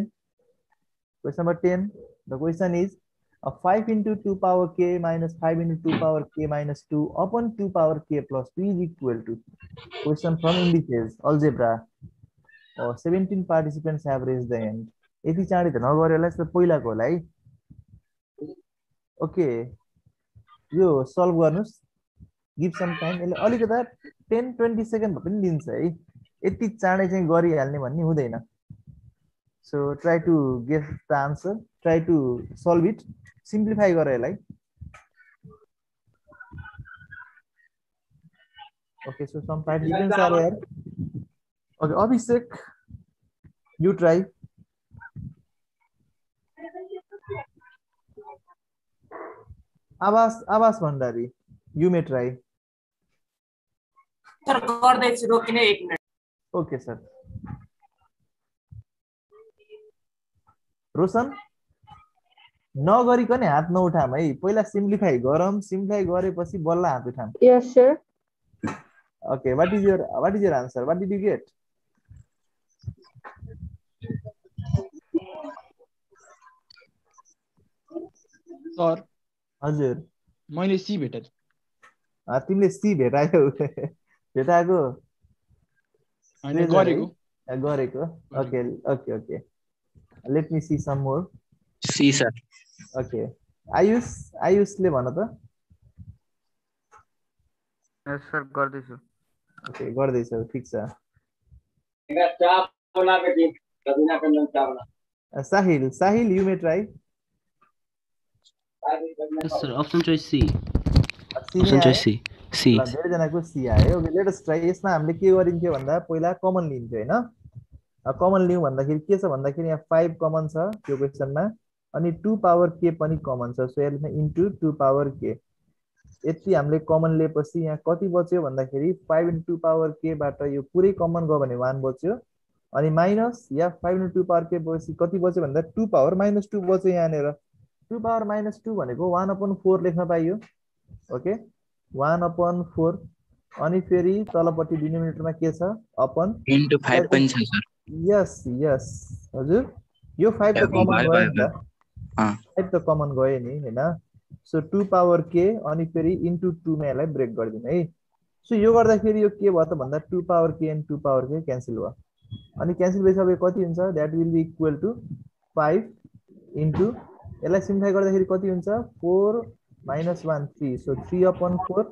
the question is 5 into 2 power k minus 5 into 2 power k minus 2 upon 2 power k plus 2 is equal to question from indices algebra 17 participants have raised the hand यति चाँडै त नगर्यो होला यस्तो पहिलाको होला है okay यो solve गर्नुस् गिभ सम टाइम यसले अलिकता 10-20 सेकेन्ड पनि लिन्छ है यति चाँडै चाहिँ गरिहाल्ने भन्ने हुँदैन so try to get the answer try to solve it simplify गर यसलाई okay so some participants are here okay Abhishek you try Aawas Bhandari you may try sir गर्दैछु रोकिने 1 मिनेट ओके सर रोशन नगरिकन हात नउठाम है पहिला सिम्प्लिफाई गरम सिम्प्लिफाई गरेपछि बल्ल हात उठाम yes sir okay what is your answer what did you get sir हजुर मैले सी भेटे तिमीले सी भेटायौ भेटाएको हैन गरेको okay okay okay let me see some more C sir okay आयुषले भन त यस सर गर्दैछु ओके गर्दैछौ ठीक छ Sahil, you may try. Yes, sir. Option choice C. C Option नै choice आयो? C. C. ल धेरैजनाको सी आयो। Okay let us try. यसमा हामीले के गरिन्थ्यो भन्दा पहिला कमन लिन्थ्यो हैन। कमन लिउँ भन्दाखेरि के छ भन्दाखेरि यहाँ 5 कमन छ त्यो क्वेशनमा अनि 2 पावर k पनि कमन छ। सो यसमा इन्टु 2 पावर k यति हामीले कमन लिएपछि यहाँ कति बच्यो भन्दाखेरि 5 इन्टु 2 पावर k बाट यो पुरै कमन गयो भने 1 बच्यो अनि माइनस या 5 इन्टु 2 पावर k बचेपछि कति बच्यो भन्दा 2 पावर -2 बच्यो यहाँनेर। 2 पावर -2 भनेको 1/4 लेख्न पाइयो। ओके 1/4 अनि फेरि तलपट्टि डिनोमिनेटरमा के छ अपन Into 5 पनि छ सर। यस यस हजुर यो 5 त कमन गयो नि त। 5 त कमन गयो नि हैन। सो 2 पावर k अनि फेरि इन्टु 2 मा यसलाई ब्रेक गर्दिन है। सो यो गर्दाखेरि यो के भयो त भन्दा 2 power k and 2 power k cancel भयो अनि क्यान्सल भइसके कति हुन्छ that will be equal to 5 into यसलाई सिम्प्लिफाई गर्दाखेरि कति हुन्छ 4 - 1 3 सो 3/4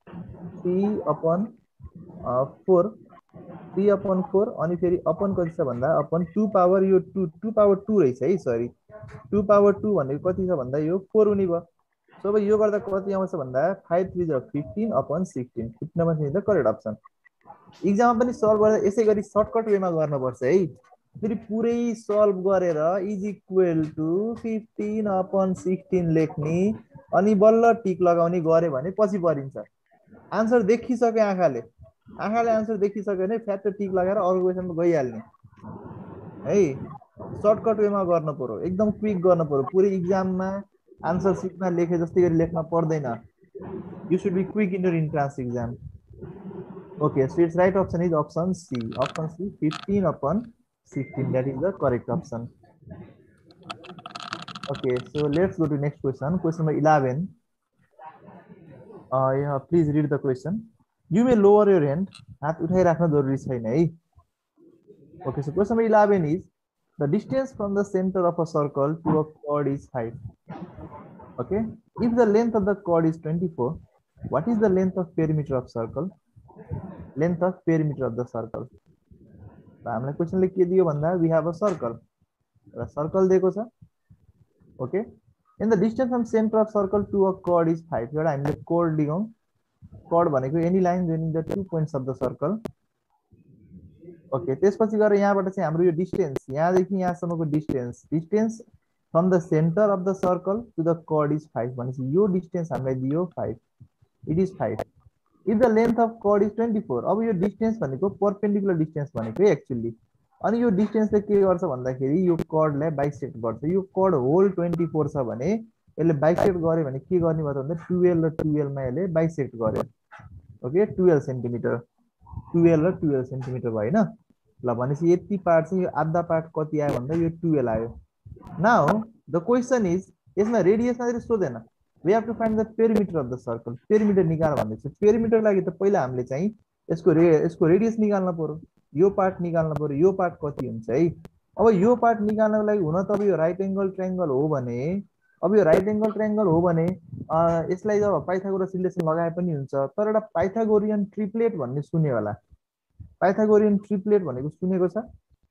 3/4 अनि फेरि अपन कति छ भन्दा अपन 2 पावर यो 2 पावर 2 रहेछ है सरी 2 पावर 2 भनेको कति छ भन्दा यो 4 हुने भयो। सो अब यो गर्दा कति आउँछ भन्दा 5 3 जा 15/16 fit number is the correct option. एक्जाममा पनि सल्भ गर्दा यसै गरी सर्टकट वेमा गर्नुपर्छ है। फेरि पुरै सल्भ गरेर इज इक्वल टु 15/16 लेख्ने अनि बल्ल टिक लगाउने गरे भने पछि परिन्छ। आन्सर देखिसक्यो आँखाले आन्सर देखिसक्यो भने फ्याट टिक लगाएर अरु क्वेशनमा गइहाल्ने है। सर्टकट वेमा गर्नु पर्यो एकदम क्विक गर्नु पर्यो। पुरै एक्जाममा आन्सर सिटमा लेखे जस्तै गरी लेख्न पर्दैन। You should be quick in your entrance exam. Okay, so its right option is option C. Option C 15/16 that is the correct option. Okay, so let's go to next question. Question number 11. Yeah, please read the question. You may lower your hand. हात उठाइराख्न जरुरी छैन है। Okay, so question number 11 is the distance from the center of a circle to a chord is 5. Okay, if the length of the chord is 24, what is the length of perimeter of circle? Length of perimeter of the circle. हामीलाई क्वेशनले के दियो भन्दा we have a circle. र circle दिएको छ। Okay and the distance from center of circle to a chord is 5. एउटा हामीले chord लियौं। chord भनेको any line joining the 2 points of the circle. Okay त्यसपछि गएर यहाँबाट चाहिँ हाम्रो यो डिस्टेन्स यहाँदेखि यहाँसम्मको distance from the center of the circle to the chord is 5 भनेपछि यो डिस्टेन्स हामीलाई दियो 5. It is 5. If the length of chord is 24, अब यो डिस्टेन्स भनेको परपेन्डिकुलर डिस्टेन्स भनेको एक्चुअली अनि यो डिस्टेन्सले के गर्छ भन्दाखेरि यो कर्डलाई बाइसेक्ट गर्छ। यो कर्ड होल 24 छ भने यसले बाइसेक्ट गर्यो भने के गर्ने भयो भन्दा 12 र 12 मा यसले बाइसेक्ट गर्यो। ओके 12 सेन्टिमिटर 12 र 12 सेन्टिमिटर भयो हैन। ल भनेपछि यति पार्ट चाहिँ यो आधा पार्ट कति आयो भन्दा यो 12 आयो। नाउ द क्वेशन इज यसमा रेडियस मात्रै सोधेन। We have to find the perimeter of the circle. Perimeter निकाल भन्दै छ। perimeter लागि त पहिला हामीले चाहिँ यसको रेडियस निकाल्न पर्यो। यो पार्ट निकाल्न पर्यो। यो पार्ट कति हुन्छ है। अब यो पार्ट निकाल्नको लागि हुन त अब यो राइट एंगल ट्रायंगल हो भने यसलाई जब पाइथागोरस रिलेसन लगाए पनि हुन्छ। तर एउटा पाइथागोरियन ट्रिप्लेट भन्ने सुन्ने होला। पाइथागोरियन ट्रिप्लेट भनेको सुनेको छ?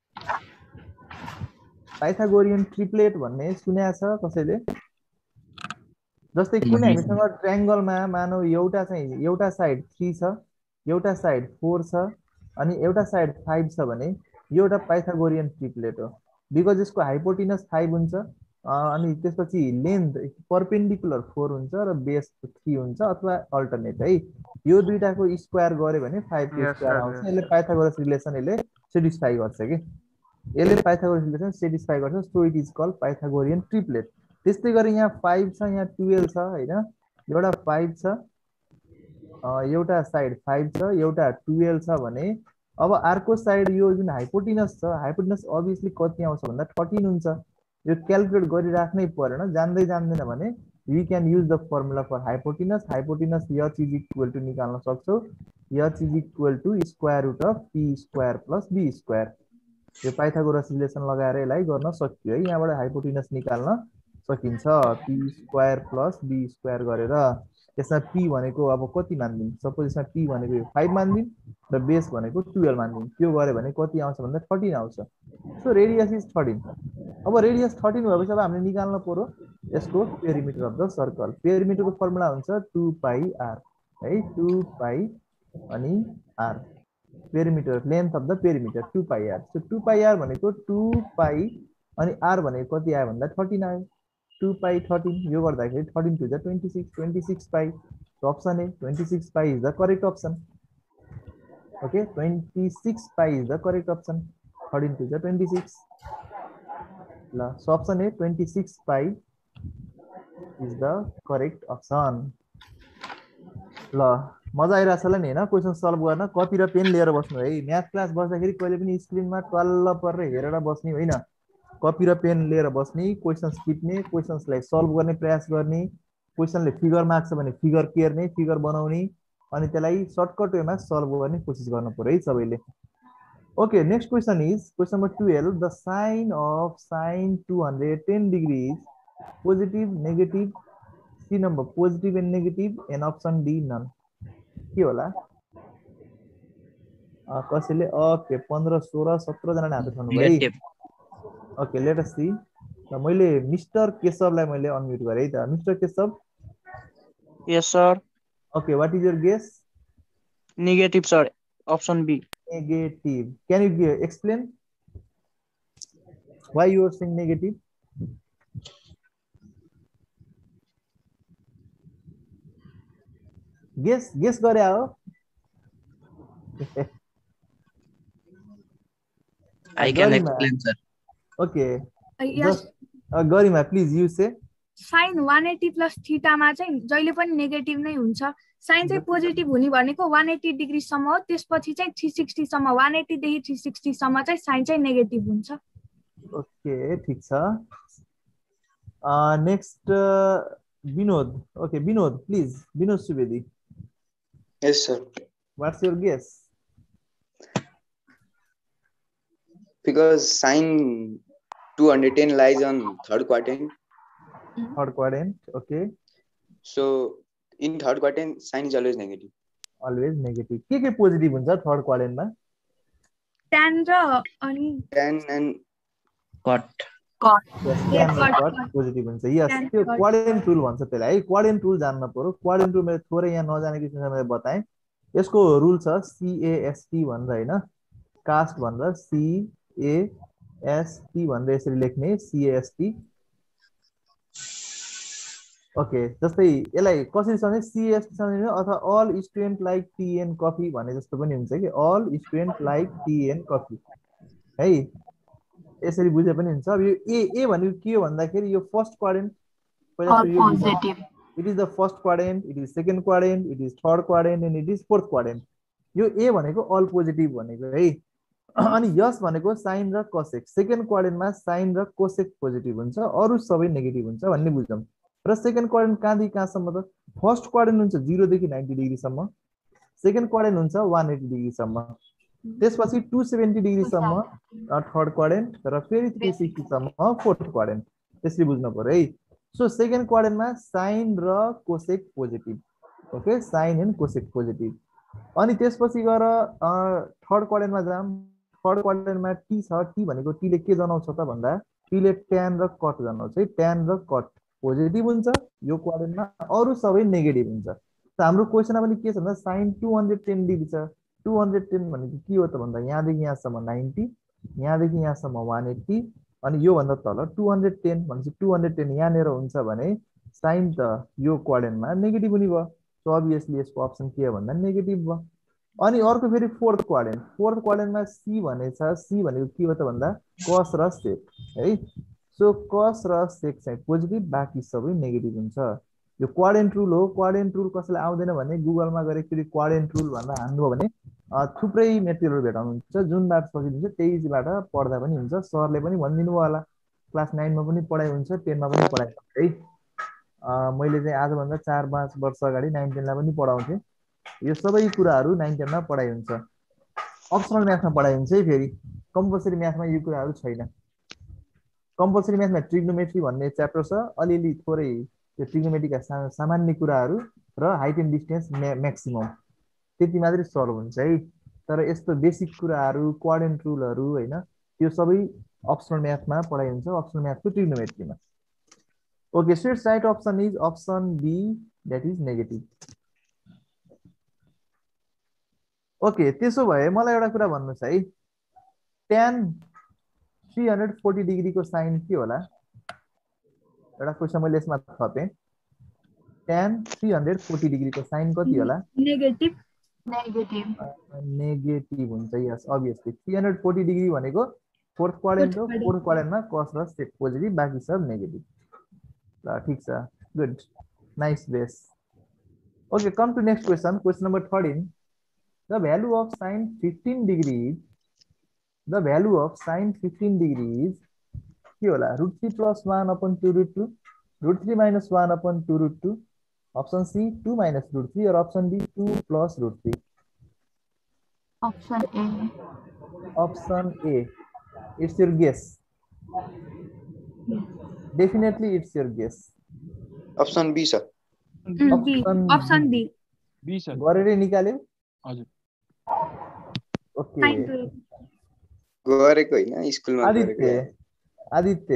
पाइथागोरियन ट्रिप्लेट भन्ने सुनेको छ कसैले? जस्तै कुनै हामीसँग ट्रायंगलमा मानौ एउटा साइड 3 छ, एउटा साइड 4 छ अनि एउटा साइड 5 छ भने यो एउटा पाइथागोरियन ट्रिप्लेट हो। बिकज यसको हाइपोटेनस 5 हुन्छ अनि त्यसपछि लेन्थ परपेन्डिकुलर 4 हुन्छ र बेस 3 हुन्छ अथवा अल्टरनेट है। यो दुईटाको स्क्वायर गर्यो भने 5 को स्क्वायर आउँछ। यसले पाइथागोरस रिलेसन यसले सेटिस्फाई गर्छ के। यसले पाइथागोरस रिलेसन सेटिस्फाई गर्छ। So it is called Pythagorean triplet. त्यस्तै गरी यहाँ 5 छ, यहाँ 12 छ हैन। एउटा 5 छ, एउटा साइड 5 छ, एउटा 12 छ भने अब अर्को साइड यो जुन हाइपोटेनस छ, हाइपोटेनस अभियसली कति आउँछ भन्दा 13 हुन्छ। यो क्याल्कुलेट गरिराख्नै परेन। जान्दै जान्दैन भने we can use the formula for hypotenuse. Hypotenuse h is equal to निकाल्न सक्छौ। h is equal to square root of p square plus b square. यो पाइथागोरस रिलेसन लगाएर यसलाई गर्न सकियो है। यहाँबाट हाइपोटेनस निकाल्न सकिन्छ। p square plus b square गरेर यसमा p भनेको अब कति मान्दिम सपोज यसमा p भनेको यो 5 मान्दिम र बेस भनेको 12 मान्दिम त्यो गरे भने कति आउँछ भन्दा 13 आउँछ सो रेडियस इज 13 अब रेडियस 13 भएपछि अब हामीले निकाल्न पर्यो यसको पेरिमिटर अफ द सर्कल पेरिमिटरको फर्मुला हुन्छ 2 पाई r है 2 पाई अनि r perimeter length of the perimeter 2 pi r so 2 pi r भनेको 2 पाई अनि r भनेको कति आयो भन्दा 13 आयो 2 पाई 13 यो गर्दाखेरि 13 to the 26 pi option A 26 pi is the correct option okay 26 pi is the correct option 13 to the 26 la so option A 26 pi is the correct option ल मजा आइरा छ ल नि हैन क्वेशन सल्भ गर्न कपी र पेन लिएर बस्नु है म्याथ क्लास बस्दाखेरि कहिले पनि स्क्रिनमा टल्ल परेर हेरेर बस्नी होइन कपी र पेन लिएर बस्नी क्वेशन्स टिप्ने क्वेशन्सलाई सल्भ गर्ने प्रयास गर्ने क्वेशनले फिगर माग्छ भने फिगर केर्ने फिगर बनाउने अनि त्यसलाई सर्टकट वेमा सल्भ गर्ने कोसिस गर्नु पर्यो है सबैले okay next question is question number 12 the sine of sine 210 degrees positive negative C number positive and negative and option D none के होला कसैले ओके 15 16 17 जना हात उठाउनु भयो ओके लेट अस सी त मैले मिस्टर केशवलाई मैले अनम्युट गरे है त mister Keshav yes sir okay what is your guess negative sir option B negative can you explain why you are saying negative guess गरे हो I can explain, sir. Okay. Yes. Garima please you say sine 180 plus थीटामा चाहिँ जहिले पनि negative नै हुन्छ sign चाहिँ positive हुने भनेको 180 डिग्री सम्म हो त्यसपछि चाहिँ 360 सम्म 180 देखि 360 सम्म चाहिँ साइन चाहिँ नेगेटिभ हुन्छ ओके ठीक छ next Vinod okay Vinod please Vinod Subedi yes sir what's your guess because sine 210 lies on third quadrant okay so in third quadrant sine is always negative के पोजिटिभ हुन्छ थर्ड क्वाड्रेन्टमा tan र अनि tan and Cot. पोजिटिभ हुन्छ यस त्यो quadrant rule भन्छ त्यसलाई है क्वाड्रेन्ट रुल जान्न पर्यो क्वाड्रेन्ट रुल मैले थोरै यहाँ नजानेको छुँ मैले बताएँ यसको रुल छ CAST भनेर हैन कास्ट भनेर CAST भनेर यसरी लेख्ने CAST ओके जस्तै यसलाई कसरी सम्झ्ने CAST सम्झ्ने अथवा all student like tea and coffee भने जस्तो पनि हुन्छ कि all student like tea and coffee है यसरी बुझे पनि हुन्छ अब यो ए भनेको के हो भन्दाखेरि यो first quadrant it is the first quadrant it is second quadrant it is third quadrant and it is fourth quadrant यो ए भनेको अल पोजिटिभ भनेको है अनि यस भनेको साइन र कोसेक सेकेन्ड क्वाड्रेन्टमा साइन र कोसेक पोजिटिभ हुन्छ अरु सबै नेगेटिभ हुन्छ भन्ने बुझौँ र सेकेन्ड क्वाड्रेन्ट कहाँदेखि कहाँसम्म त फर्स्ट क्वाड्रेन्ट हुन्छ 0 देखि 90 डिग्री सम्म सेकेन्ड क्वाड्रेन्ट हुन्छ 180 डिग्री सम्म त्यसपछि 270 डिग्री सम्म थर्ड क्वाड्रेन्ट र फेरि 360 सम्म फोर्थ क्वाड्रेन्ट त्यसरी बुझ्नु पर्यो है सो सेकेन्ड क्वाड्रेन्टमा साइन र cosec positive okay sine and cosec positive अनि त्यसपछि गएर थर्ड क्वाड्रेन्टमा जाम थर्ड क्वाड्रेन्टमा टी छ टी भनेको टीले के जनाउँछ त भन्दा टीले ट्यान र कट जनाउँछ है ट्यान र कट पोजिटिभ हुन्छ यो क्वाड्रेन्टमा अरु सबै नेगेटिभ हुन्छ त हाम्रो क्वेशनमा पनि के छ भन्दा साइन 210 डिग्री छ 210 भनेको के हो त भन्दा यहाँदेखि यहाँसम्म 90 यहाँदेखि यहाँसम्म 180 अनि यो भन्दा तल 210 भनेपछि 210 यहाँनेर हुन्छ भने साइन त यो क्वाड्रेन्टमा नेगेटिभ हुने भयो सो अभियसली यसको अप्सन के हो भन्दा नेगेटिभ भयो अनि अर्को फेरि फोर्थ क्वाड्रेन्टमा सी भनेछ सी भनेको के हो त भन्दा कस र सेक है सो कस र सेक चाहिँ पोजिटिभ बाँकी सबै नेगेटिभ हुन्छ यो क्वाड्रेन्ट रुल हो क्वाड्रेन्ट रुल कसैलाई आउँदैन भने गुगलमा गएर एकचोटि क्वाड्रेन्ट रुल भनेर हान्नुभयो भने थुप्रै मेटेरियल भेटाउनुहुन्छ जुनबाट सकिन्छ त्यहीबाट पढ्दा पनि हुन्छ सरले पनि भनिदिनु भयो होला क्लास 9 मा पनि पढाइ हुन्छ 10 मा पनि पढाइ हुन्छ है मैले चाहिँ आजभन्दा 4-5 वर्ष अगाडि 9 10 लाई पनि पढाउँथे यो सबै कुराहरू 9 10 मा पढाइ हुन्छ अप्सनल म्याथमा पढाइ हुन्छ है फेरि कम्पलसरी म्याथमा यो कुराहरू छैन कम्पलसरी म्याथमा ट्रिग्नोमेट्री भन्ने च्याप्टर छ अलिअलि थोरै त्यो ट्रिग्नोमेट्रीका सामान्य कुराहरू र हाइट एन्ड डिस्टेन्स म्याक्सिमम त्यति मात्रै सल्भ हुन्छ है। तर यस्तो बेसिक कुराहरू क्वाड्रेन्ट रुलहरू होइन त्यो सबै अप्सनल म्याथमा पढाइ हुन्छ, अप्सनल म्याथको ट्रिग्नोमेट्रीमा। Okay, so it's right option is option B, that is negative. Okay, त्यसो भए मलाई एउटा कुरा भन्नुहोस् है, tan 340 डिग्रीको साइन के होला? एउटा क्वेसन मैले यसमा थपेँ, tan 340 डिग्रीको साइन कति होला? नेगेटिभ हुन्छ, यस अभियसली। 340 डिग्री भनेको फोर्थ क्वाड्रेन्ट हो, फोर्थ क्वाड्रेन्टमा कस र सेक पोजिटिभ, बाँकी सब नेगेटिभ। ल ठिक छ, good, nice base. Okay, come to next question, question number 13। The value of sine 15 degrees, the value of sine 15 degrees के होला? √3 + 1/2 √2, √3 - 1/2 √2, option C 2 - √3 or option D 2 + √3? Option A. Option A. It's your guess. Definitely it's your guess. Option B sir. Option B. B sir. गरेरै निकाल्यो? हजुर। Okay, गरेको हैन, स्कुलमा गरेको। Aditya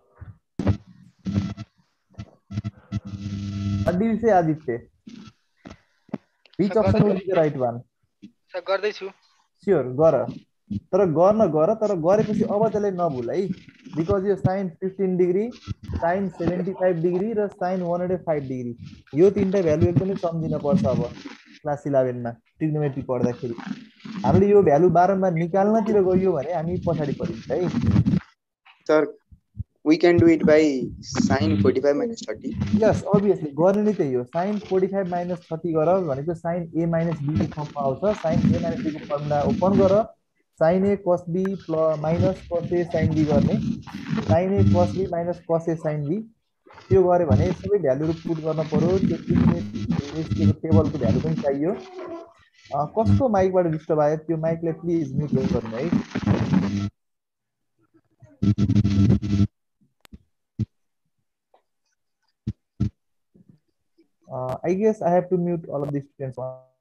Aditya which option will be the right one? Sir गर्दै छु। Sure गर, तर गरेपछि अब त्यसलाई नभुल है, बिकज यो sin 15 डिग्री, sin 75 डिग्री र sin 105 डिग्री यो तीनटा भ्यालु एकदमै सम्झिन पर्छ। अब क्लास 11 मा ट्रिग्नोमेट्री पढ्दाखेरि हामीले यो भ्यालु बारम्बार निकाल्नतिर गयो भने हामी पछाडी परिन्छ है। Sir we can do it by sin 45 - 30. Yes obviously गर्ने नै त्यही हो, sin 45 - 30 गर भनेको sin a - b को फर्ममा आउँछ। sin a - b को फर्मुला ओपन गर, sin a cos b - cos a sin b गर्ने, sin a cos b - cos a sin b त्यो गरे भने सबै भ्यालुहरु पुट गर्न पर्यो। त्यो टेबलको भ्यालु पनि चाहियो। कसको माइकबाट डिस्टर्ब आयो? त्यो माइकलाई प्लिज म्युट गर्नु है। I guess I have to mute all of the students.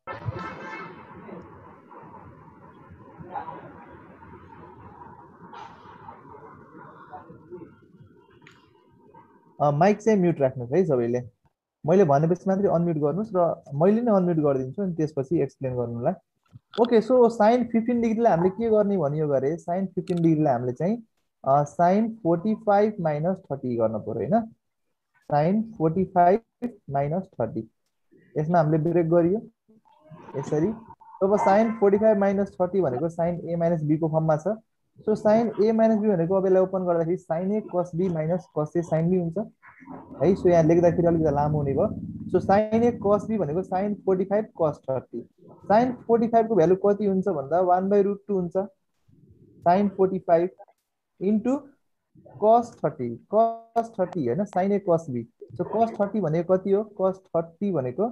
Mike चाहिँ म्युट राख्नुहोस् है सबैले। मैले भनेपछि मात्रै अनम्युट गर्नुहोस् र मैले नै अनम्युट गरिदिन्छु अनि त्यसपछि एक्सप्लेन गर्नुलाई। ओके, सो sin 15 डिग्रीलाई हामीले के गर्ने भनियो गरे, sin 15 डिग्रीलाई हामीले चाहिँ sin 45 - 30 गर्न पर्यो हैन। sin 45 - 30 यसमा हामीले ब्रेक गरियो यसरी। अब sin 45 - 30 भनेको sin a - b को फर्ममा छ। सो sin a - b भनेको अब यसलाई ओपन गर्दाखेरि sin a cos b - cos a sin b हुन्छ है। सो यहाँ लेख्दाखेरि अलिकति लामो हुने भयो। So sin a cos b भनेको sin 45 cos 30। sin 45 को भ्यालु कति हुन्छ भन्दा 1/√2 हुन्छ। sin 45 इन्टु cos 30 हैन, sin a cos b। So cos 30 भनेको कति हो? cos 30 भनेको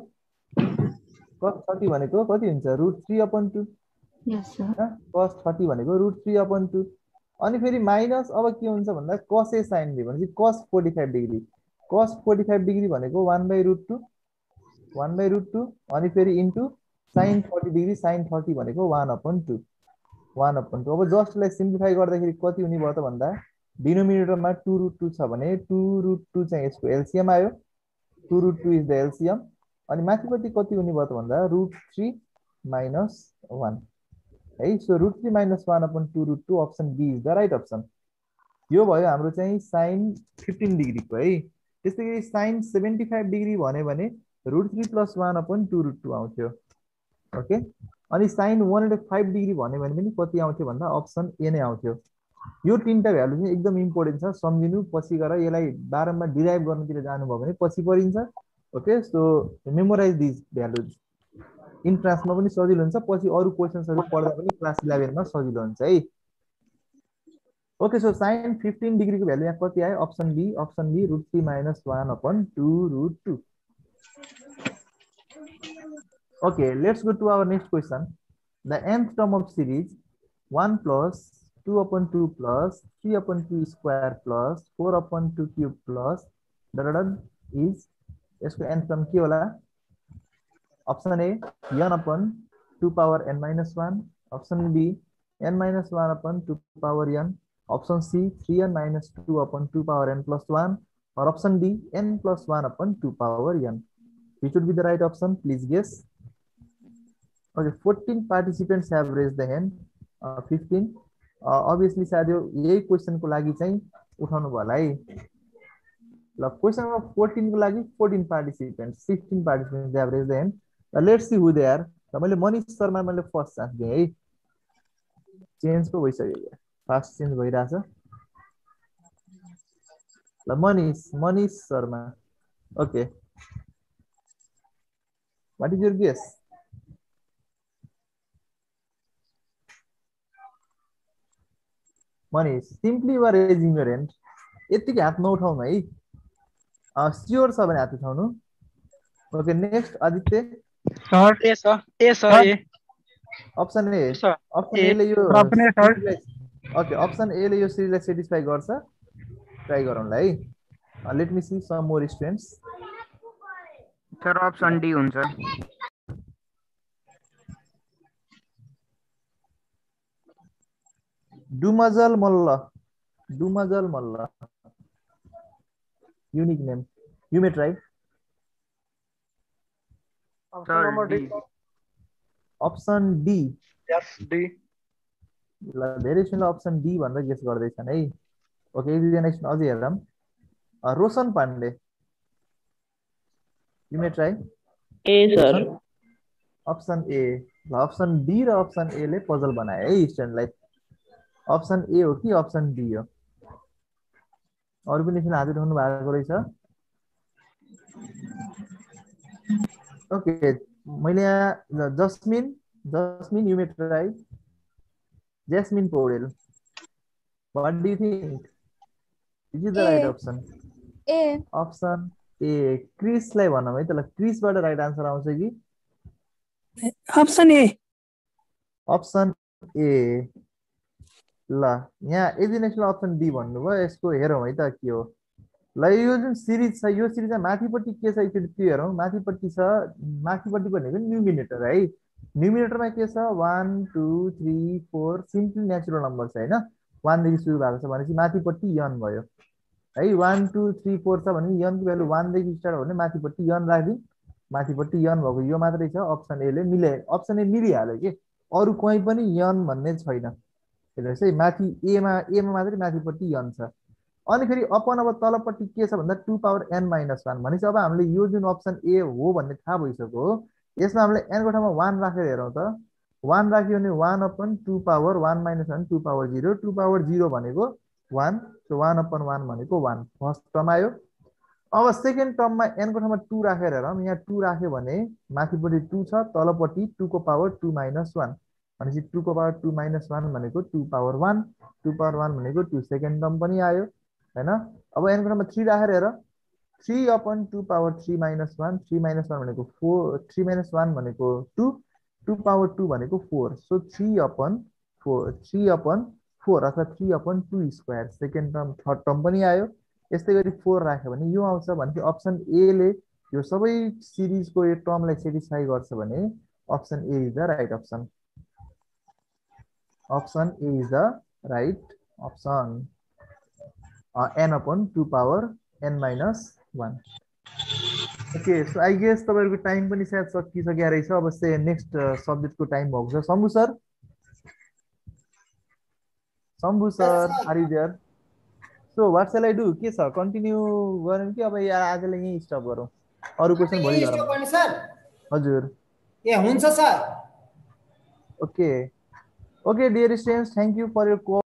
कति हुन्छ? √3/2। यस सर। cos 30 भनेको √3/2 अनि फेरि माइनस अब के हुन्छ भन्दा cos a sin b भनेपछि cos 45 डिग्री। cos 45 डिग्री भनेको 1/√2 अनि फेरि इन्टु sin 30 डिग्री, sin 30 भनेको 1/2। अब जस्टलाई सिम्प्लिफाई गर्दाखेरि कति हुने भयो त भन्दा डिनोमिनेटरमा 2√2 छ भने 2√2 चाहिँ यसको एलसीएम आयो। 2√2 इज द एलसीएम अनि माथिपट्टि कति हुने भयो त भन्दा √3 - 1 है। So √3 - 1/2 option B is the right option. यो भयो हाम्रो चाहिँ sin 15 डिग्रीको है। त्यस्तै गरी sin 75 डिग्री भन्यो भने √3 + 1/2 आउँथ्यो। ओके, अनि sin 105 डिग्री भन्यो भने पनि कति आउँथ्यो भन्दा अप्सन ए नै आउँथ्यो। यो तीनटा भ्यालु चाहिँ एकदम इम्पोर्टेन्ट छ, सम्झिनु। पछि गएर यसलाई बारम्बार डिराइभ गर्नुतिर जानुभयो भने पछि परिन्छ। Okay, so memorize this values. इन्ट्रान्समा पनि सजिलो हुन्छ, पछि अरू क्वेसन्सहरु पढ्दा पनि क्लास 11 मा सजिलो हुन्छ है। ओके, सो sin 15 डिग्रीको भ्यालु यहाँ कति आयो? Option B √3 - 1/2 √2। Okay, let's go to our next question. The nth term of series 1 plus 2/2 plus 3/2 square plus 4/2 cube plus is यसको nth term के होला? Option A, n upon 2 power n minus 1. Option B, n minus 1 upon 2 power n. Option C, 3n minus 2 upon 2 power n plus 1. Or option D, n plus 1 upon 2 power n. Which would be the right option? Please guess. Okay, 14 participants have raised the hand. 15. Obviously, साथीहरु यही question को लागि चाहिँ उठाउनु भयो होला है। ल क्वेशन नम्बर 14 को लागि 14 participants, 16 participants have raised the hand. Let's see who they are. र मैले मनीष शर्मा मैले फर्स्ट चान्स दिएँ है। चेन्ज को भइसक्यो, फास्ट चेन्ज भइराछ। ल Manish Sharma. Okay, what is your guess? Manish, simply you are raising your hand. यतिकै हात नउठाउनु है। स्योर छ भने हात उठाउनु। Okay, next Aditya. Sir A sir A sir A option A. Option A ले यो ओके, अप्सन ए ले यो सिरिजलाई सेटिस्फाई गर्छ। ट्राई गरौँला है। Let me see some more students. Sir option D हुन्छ। Dumazal Malla. Unique name. You may try. Option D. Yes, D. धेरै जसले अप्सन डी भनेर गेस गर्दैछन् है। ओके, नेक्स्ट अझै हेरौँ। Roshan Pandey. You may try. A sir. Option A. Option D र option A ले पजल बनाए है स्टुडेन्टलाई। अप्सन ए हो कि अप्सन डी हो? अरु पनि यसले हात उठाउनु भएको रहेछ। ओके, मैले यहाँ Jasmine you may try. Jasmine Paudel, what do you think? Is it the right option? A. Option A. क्रिसलाई भनौँ है त। ल क्रिसबाट राइट आन्सर आउँछ कि? Option A. Option A. ल यहाँ एजुनेसनल अप्सन डी भन्नुभयो। यसको हेरौँ है त के हो। ल यो जुन सिरिज छ, यो सिरिजमा माथिपट्टि के छ एकचोटि त्यो हेरौँ। माथिपट्टि छ, माथिपट्टि भनेको न्युमिनेटर है। न्युमिनेटरमा के छ? 1 2 3 4 सिम्पली नेचुरल नम्बर छ हैन। 1 देखि सुरु भएको छ भनेपछि माथिपट्टि n भयो है। 1 2 3 4 छ भने n को भ्यालु 1 देखि स्टार्ट हो भने माथिपट्टि n राखि माथिपट्टि n भएको यो मात्रै छ। अप्सन ए ले मिले, अप्सन ए मिलिहाल्यो के, अरु कहीँ पनि n भन्ने छैन। हेर्नुस् है, माथि ए मा मात्रै माथिपट्टि n छ। अनि फेरि अपन अब तलपट्टि के छ भन्दा 2 पावर n minus 1 भनेपछि अब हामीले यो जुन अप्सन ए हो भन्ने थाहा भइसक्यो। यसमा हामीले n को ठाउँमा 1 राखेर हेरौँ त। 1 राख्यो भने 1 upon 2 power 1 minus 1 2 power 0। 2 power 0 भनेको 1, सो 1 upon 1 भनेको 1। फर्स्ट टर्म आयो। अब सेकेन्ड टर्ममा n को ठाउँमा 2 राखेर हेरौँ। यहाँ 2 राख्यो भने माथिपट्टि 2 छ, तलपट्टि 2 को पावर 2 minus 1 भनेपछि 2 को पावर 2 minus 1 भनेको 2 power 1। 2 power 1 भनेको 2। सेकेन्ड टर्म पनि आयो हैन। अब n को ठाउँमा 3 राखेर हेर। 3 upon 2 power 3 minus 1। 3 minus 1 भनेको 4। 3 minus 1 भनेको 2। 2 power 2 भनेको 4। सो 3 upon 4 अथवा 3 upon 2 square. Second term, third term पनि आयो। यस्तै गरी 4 राख्यो भने यो आउँछ। भनेपछि अप्सन ए ले यो सबै सिरिजको यो टर्मलाई सेटिस्फाई गर्छ भने option A is the right option. Option A is the right option. n upon 2 power n minus 1। Okay, so I guess तपाईहरुको टाइम पनि सायद सकिसक्या रहेछ। अब चाहिँ नेक्स्ट सब्जेक्टको टाइम भएको छ। Shambhu sir, are you there? So what shall I do? के छ, कन्टिन्यू गरौँ कि अब आजलाई यही स्टप गरौँ? अरु क्वेशन भोलि गरौँ सर? हजुर, ए हुन्छ sir. Okay dear students, thank you for your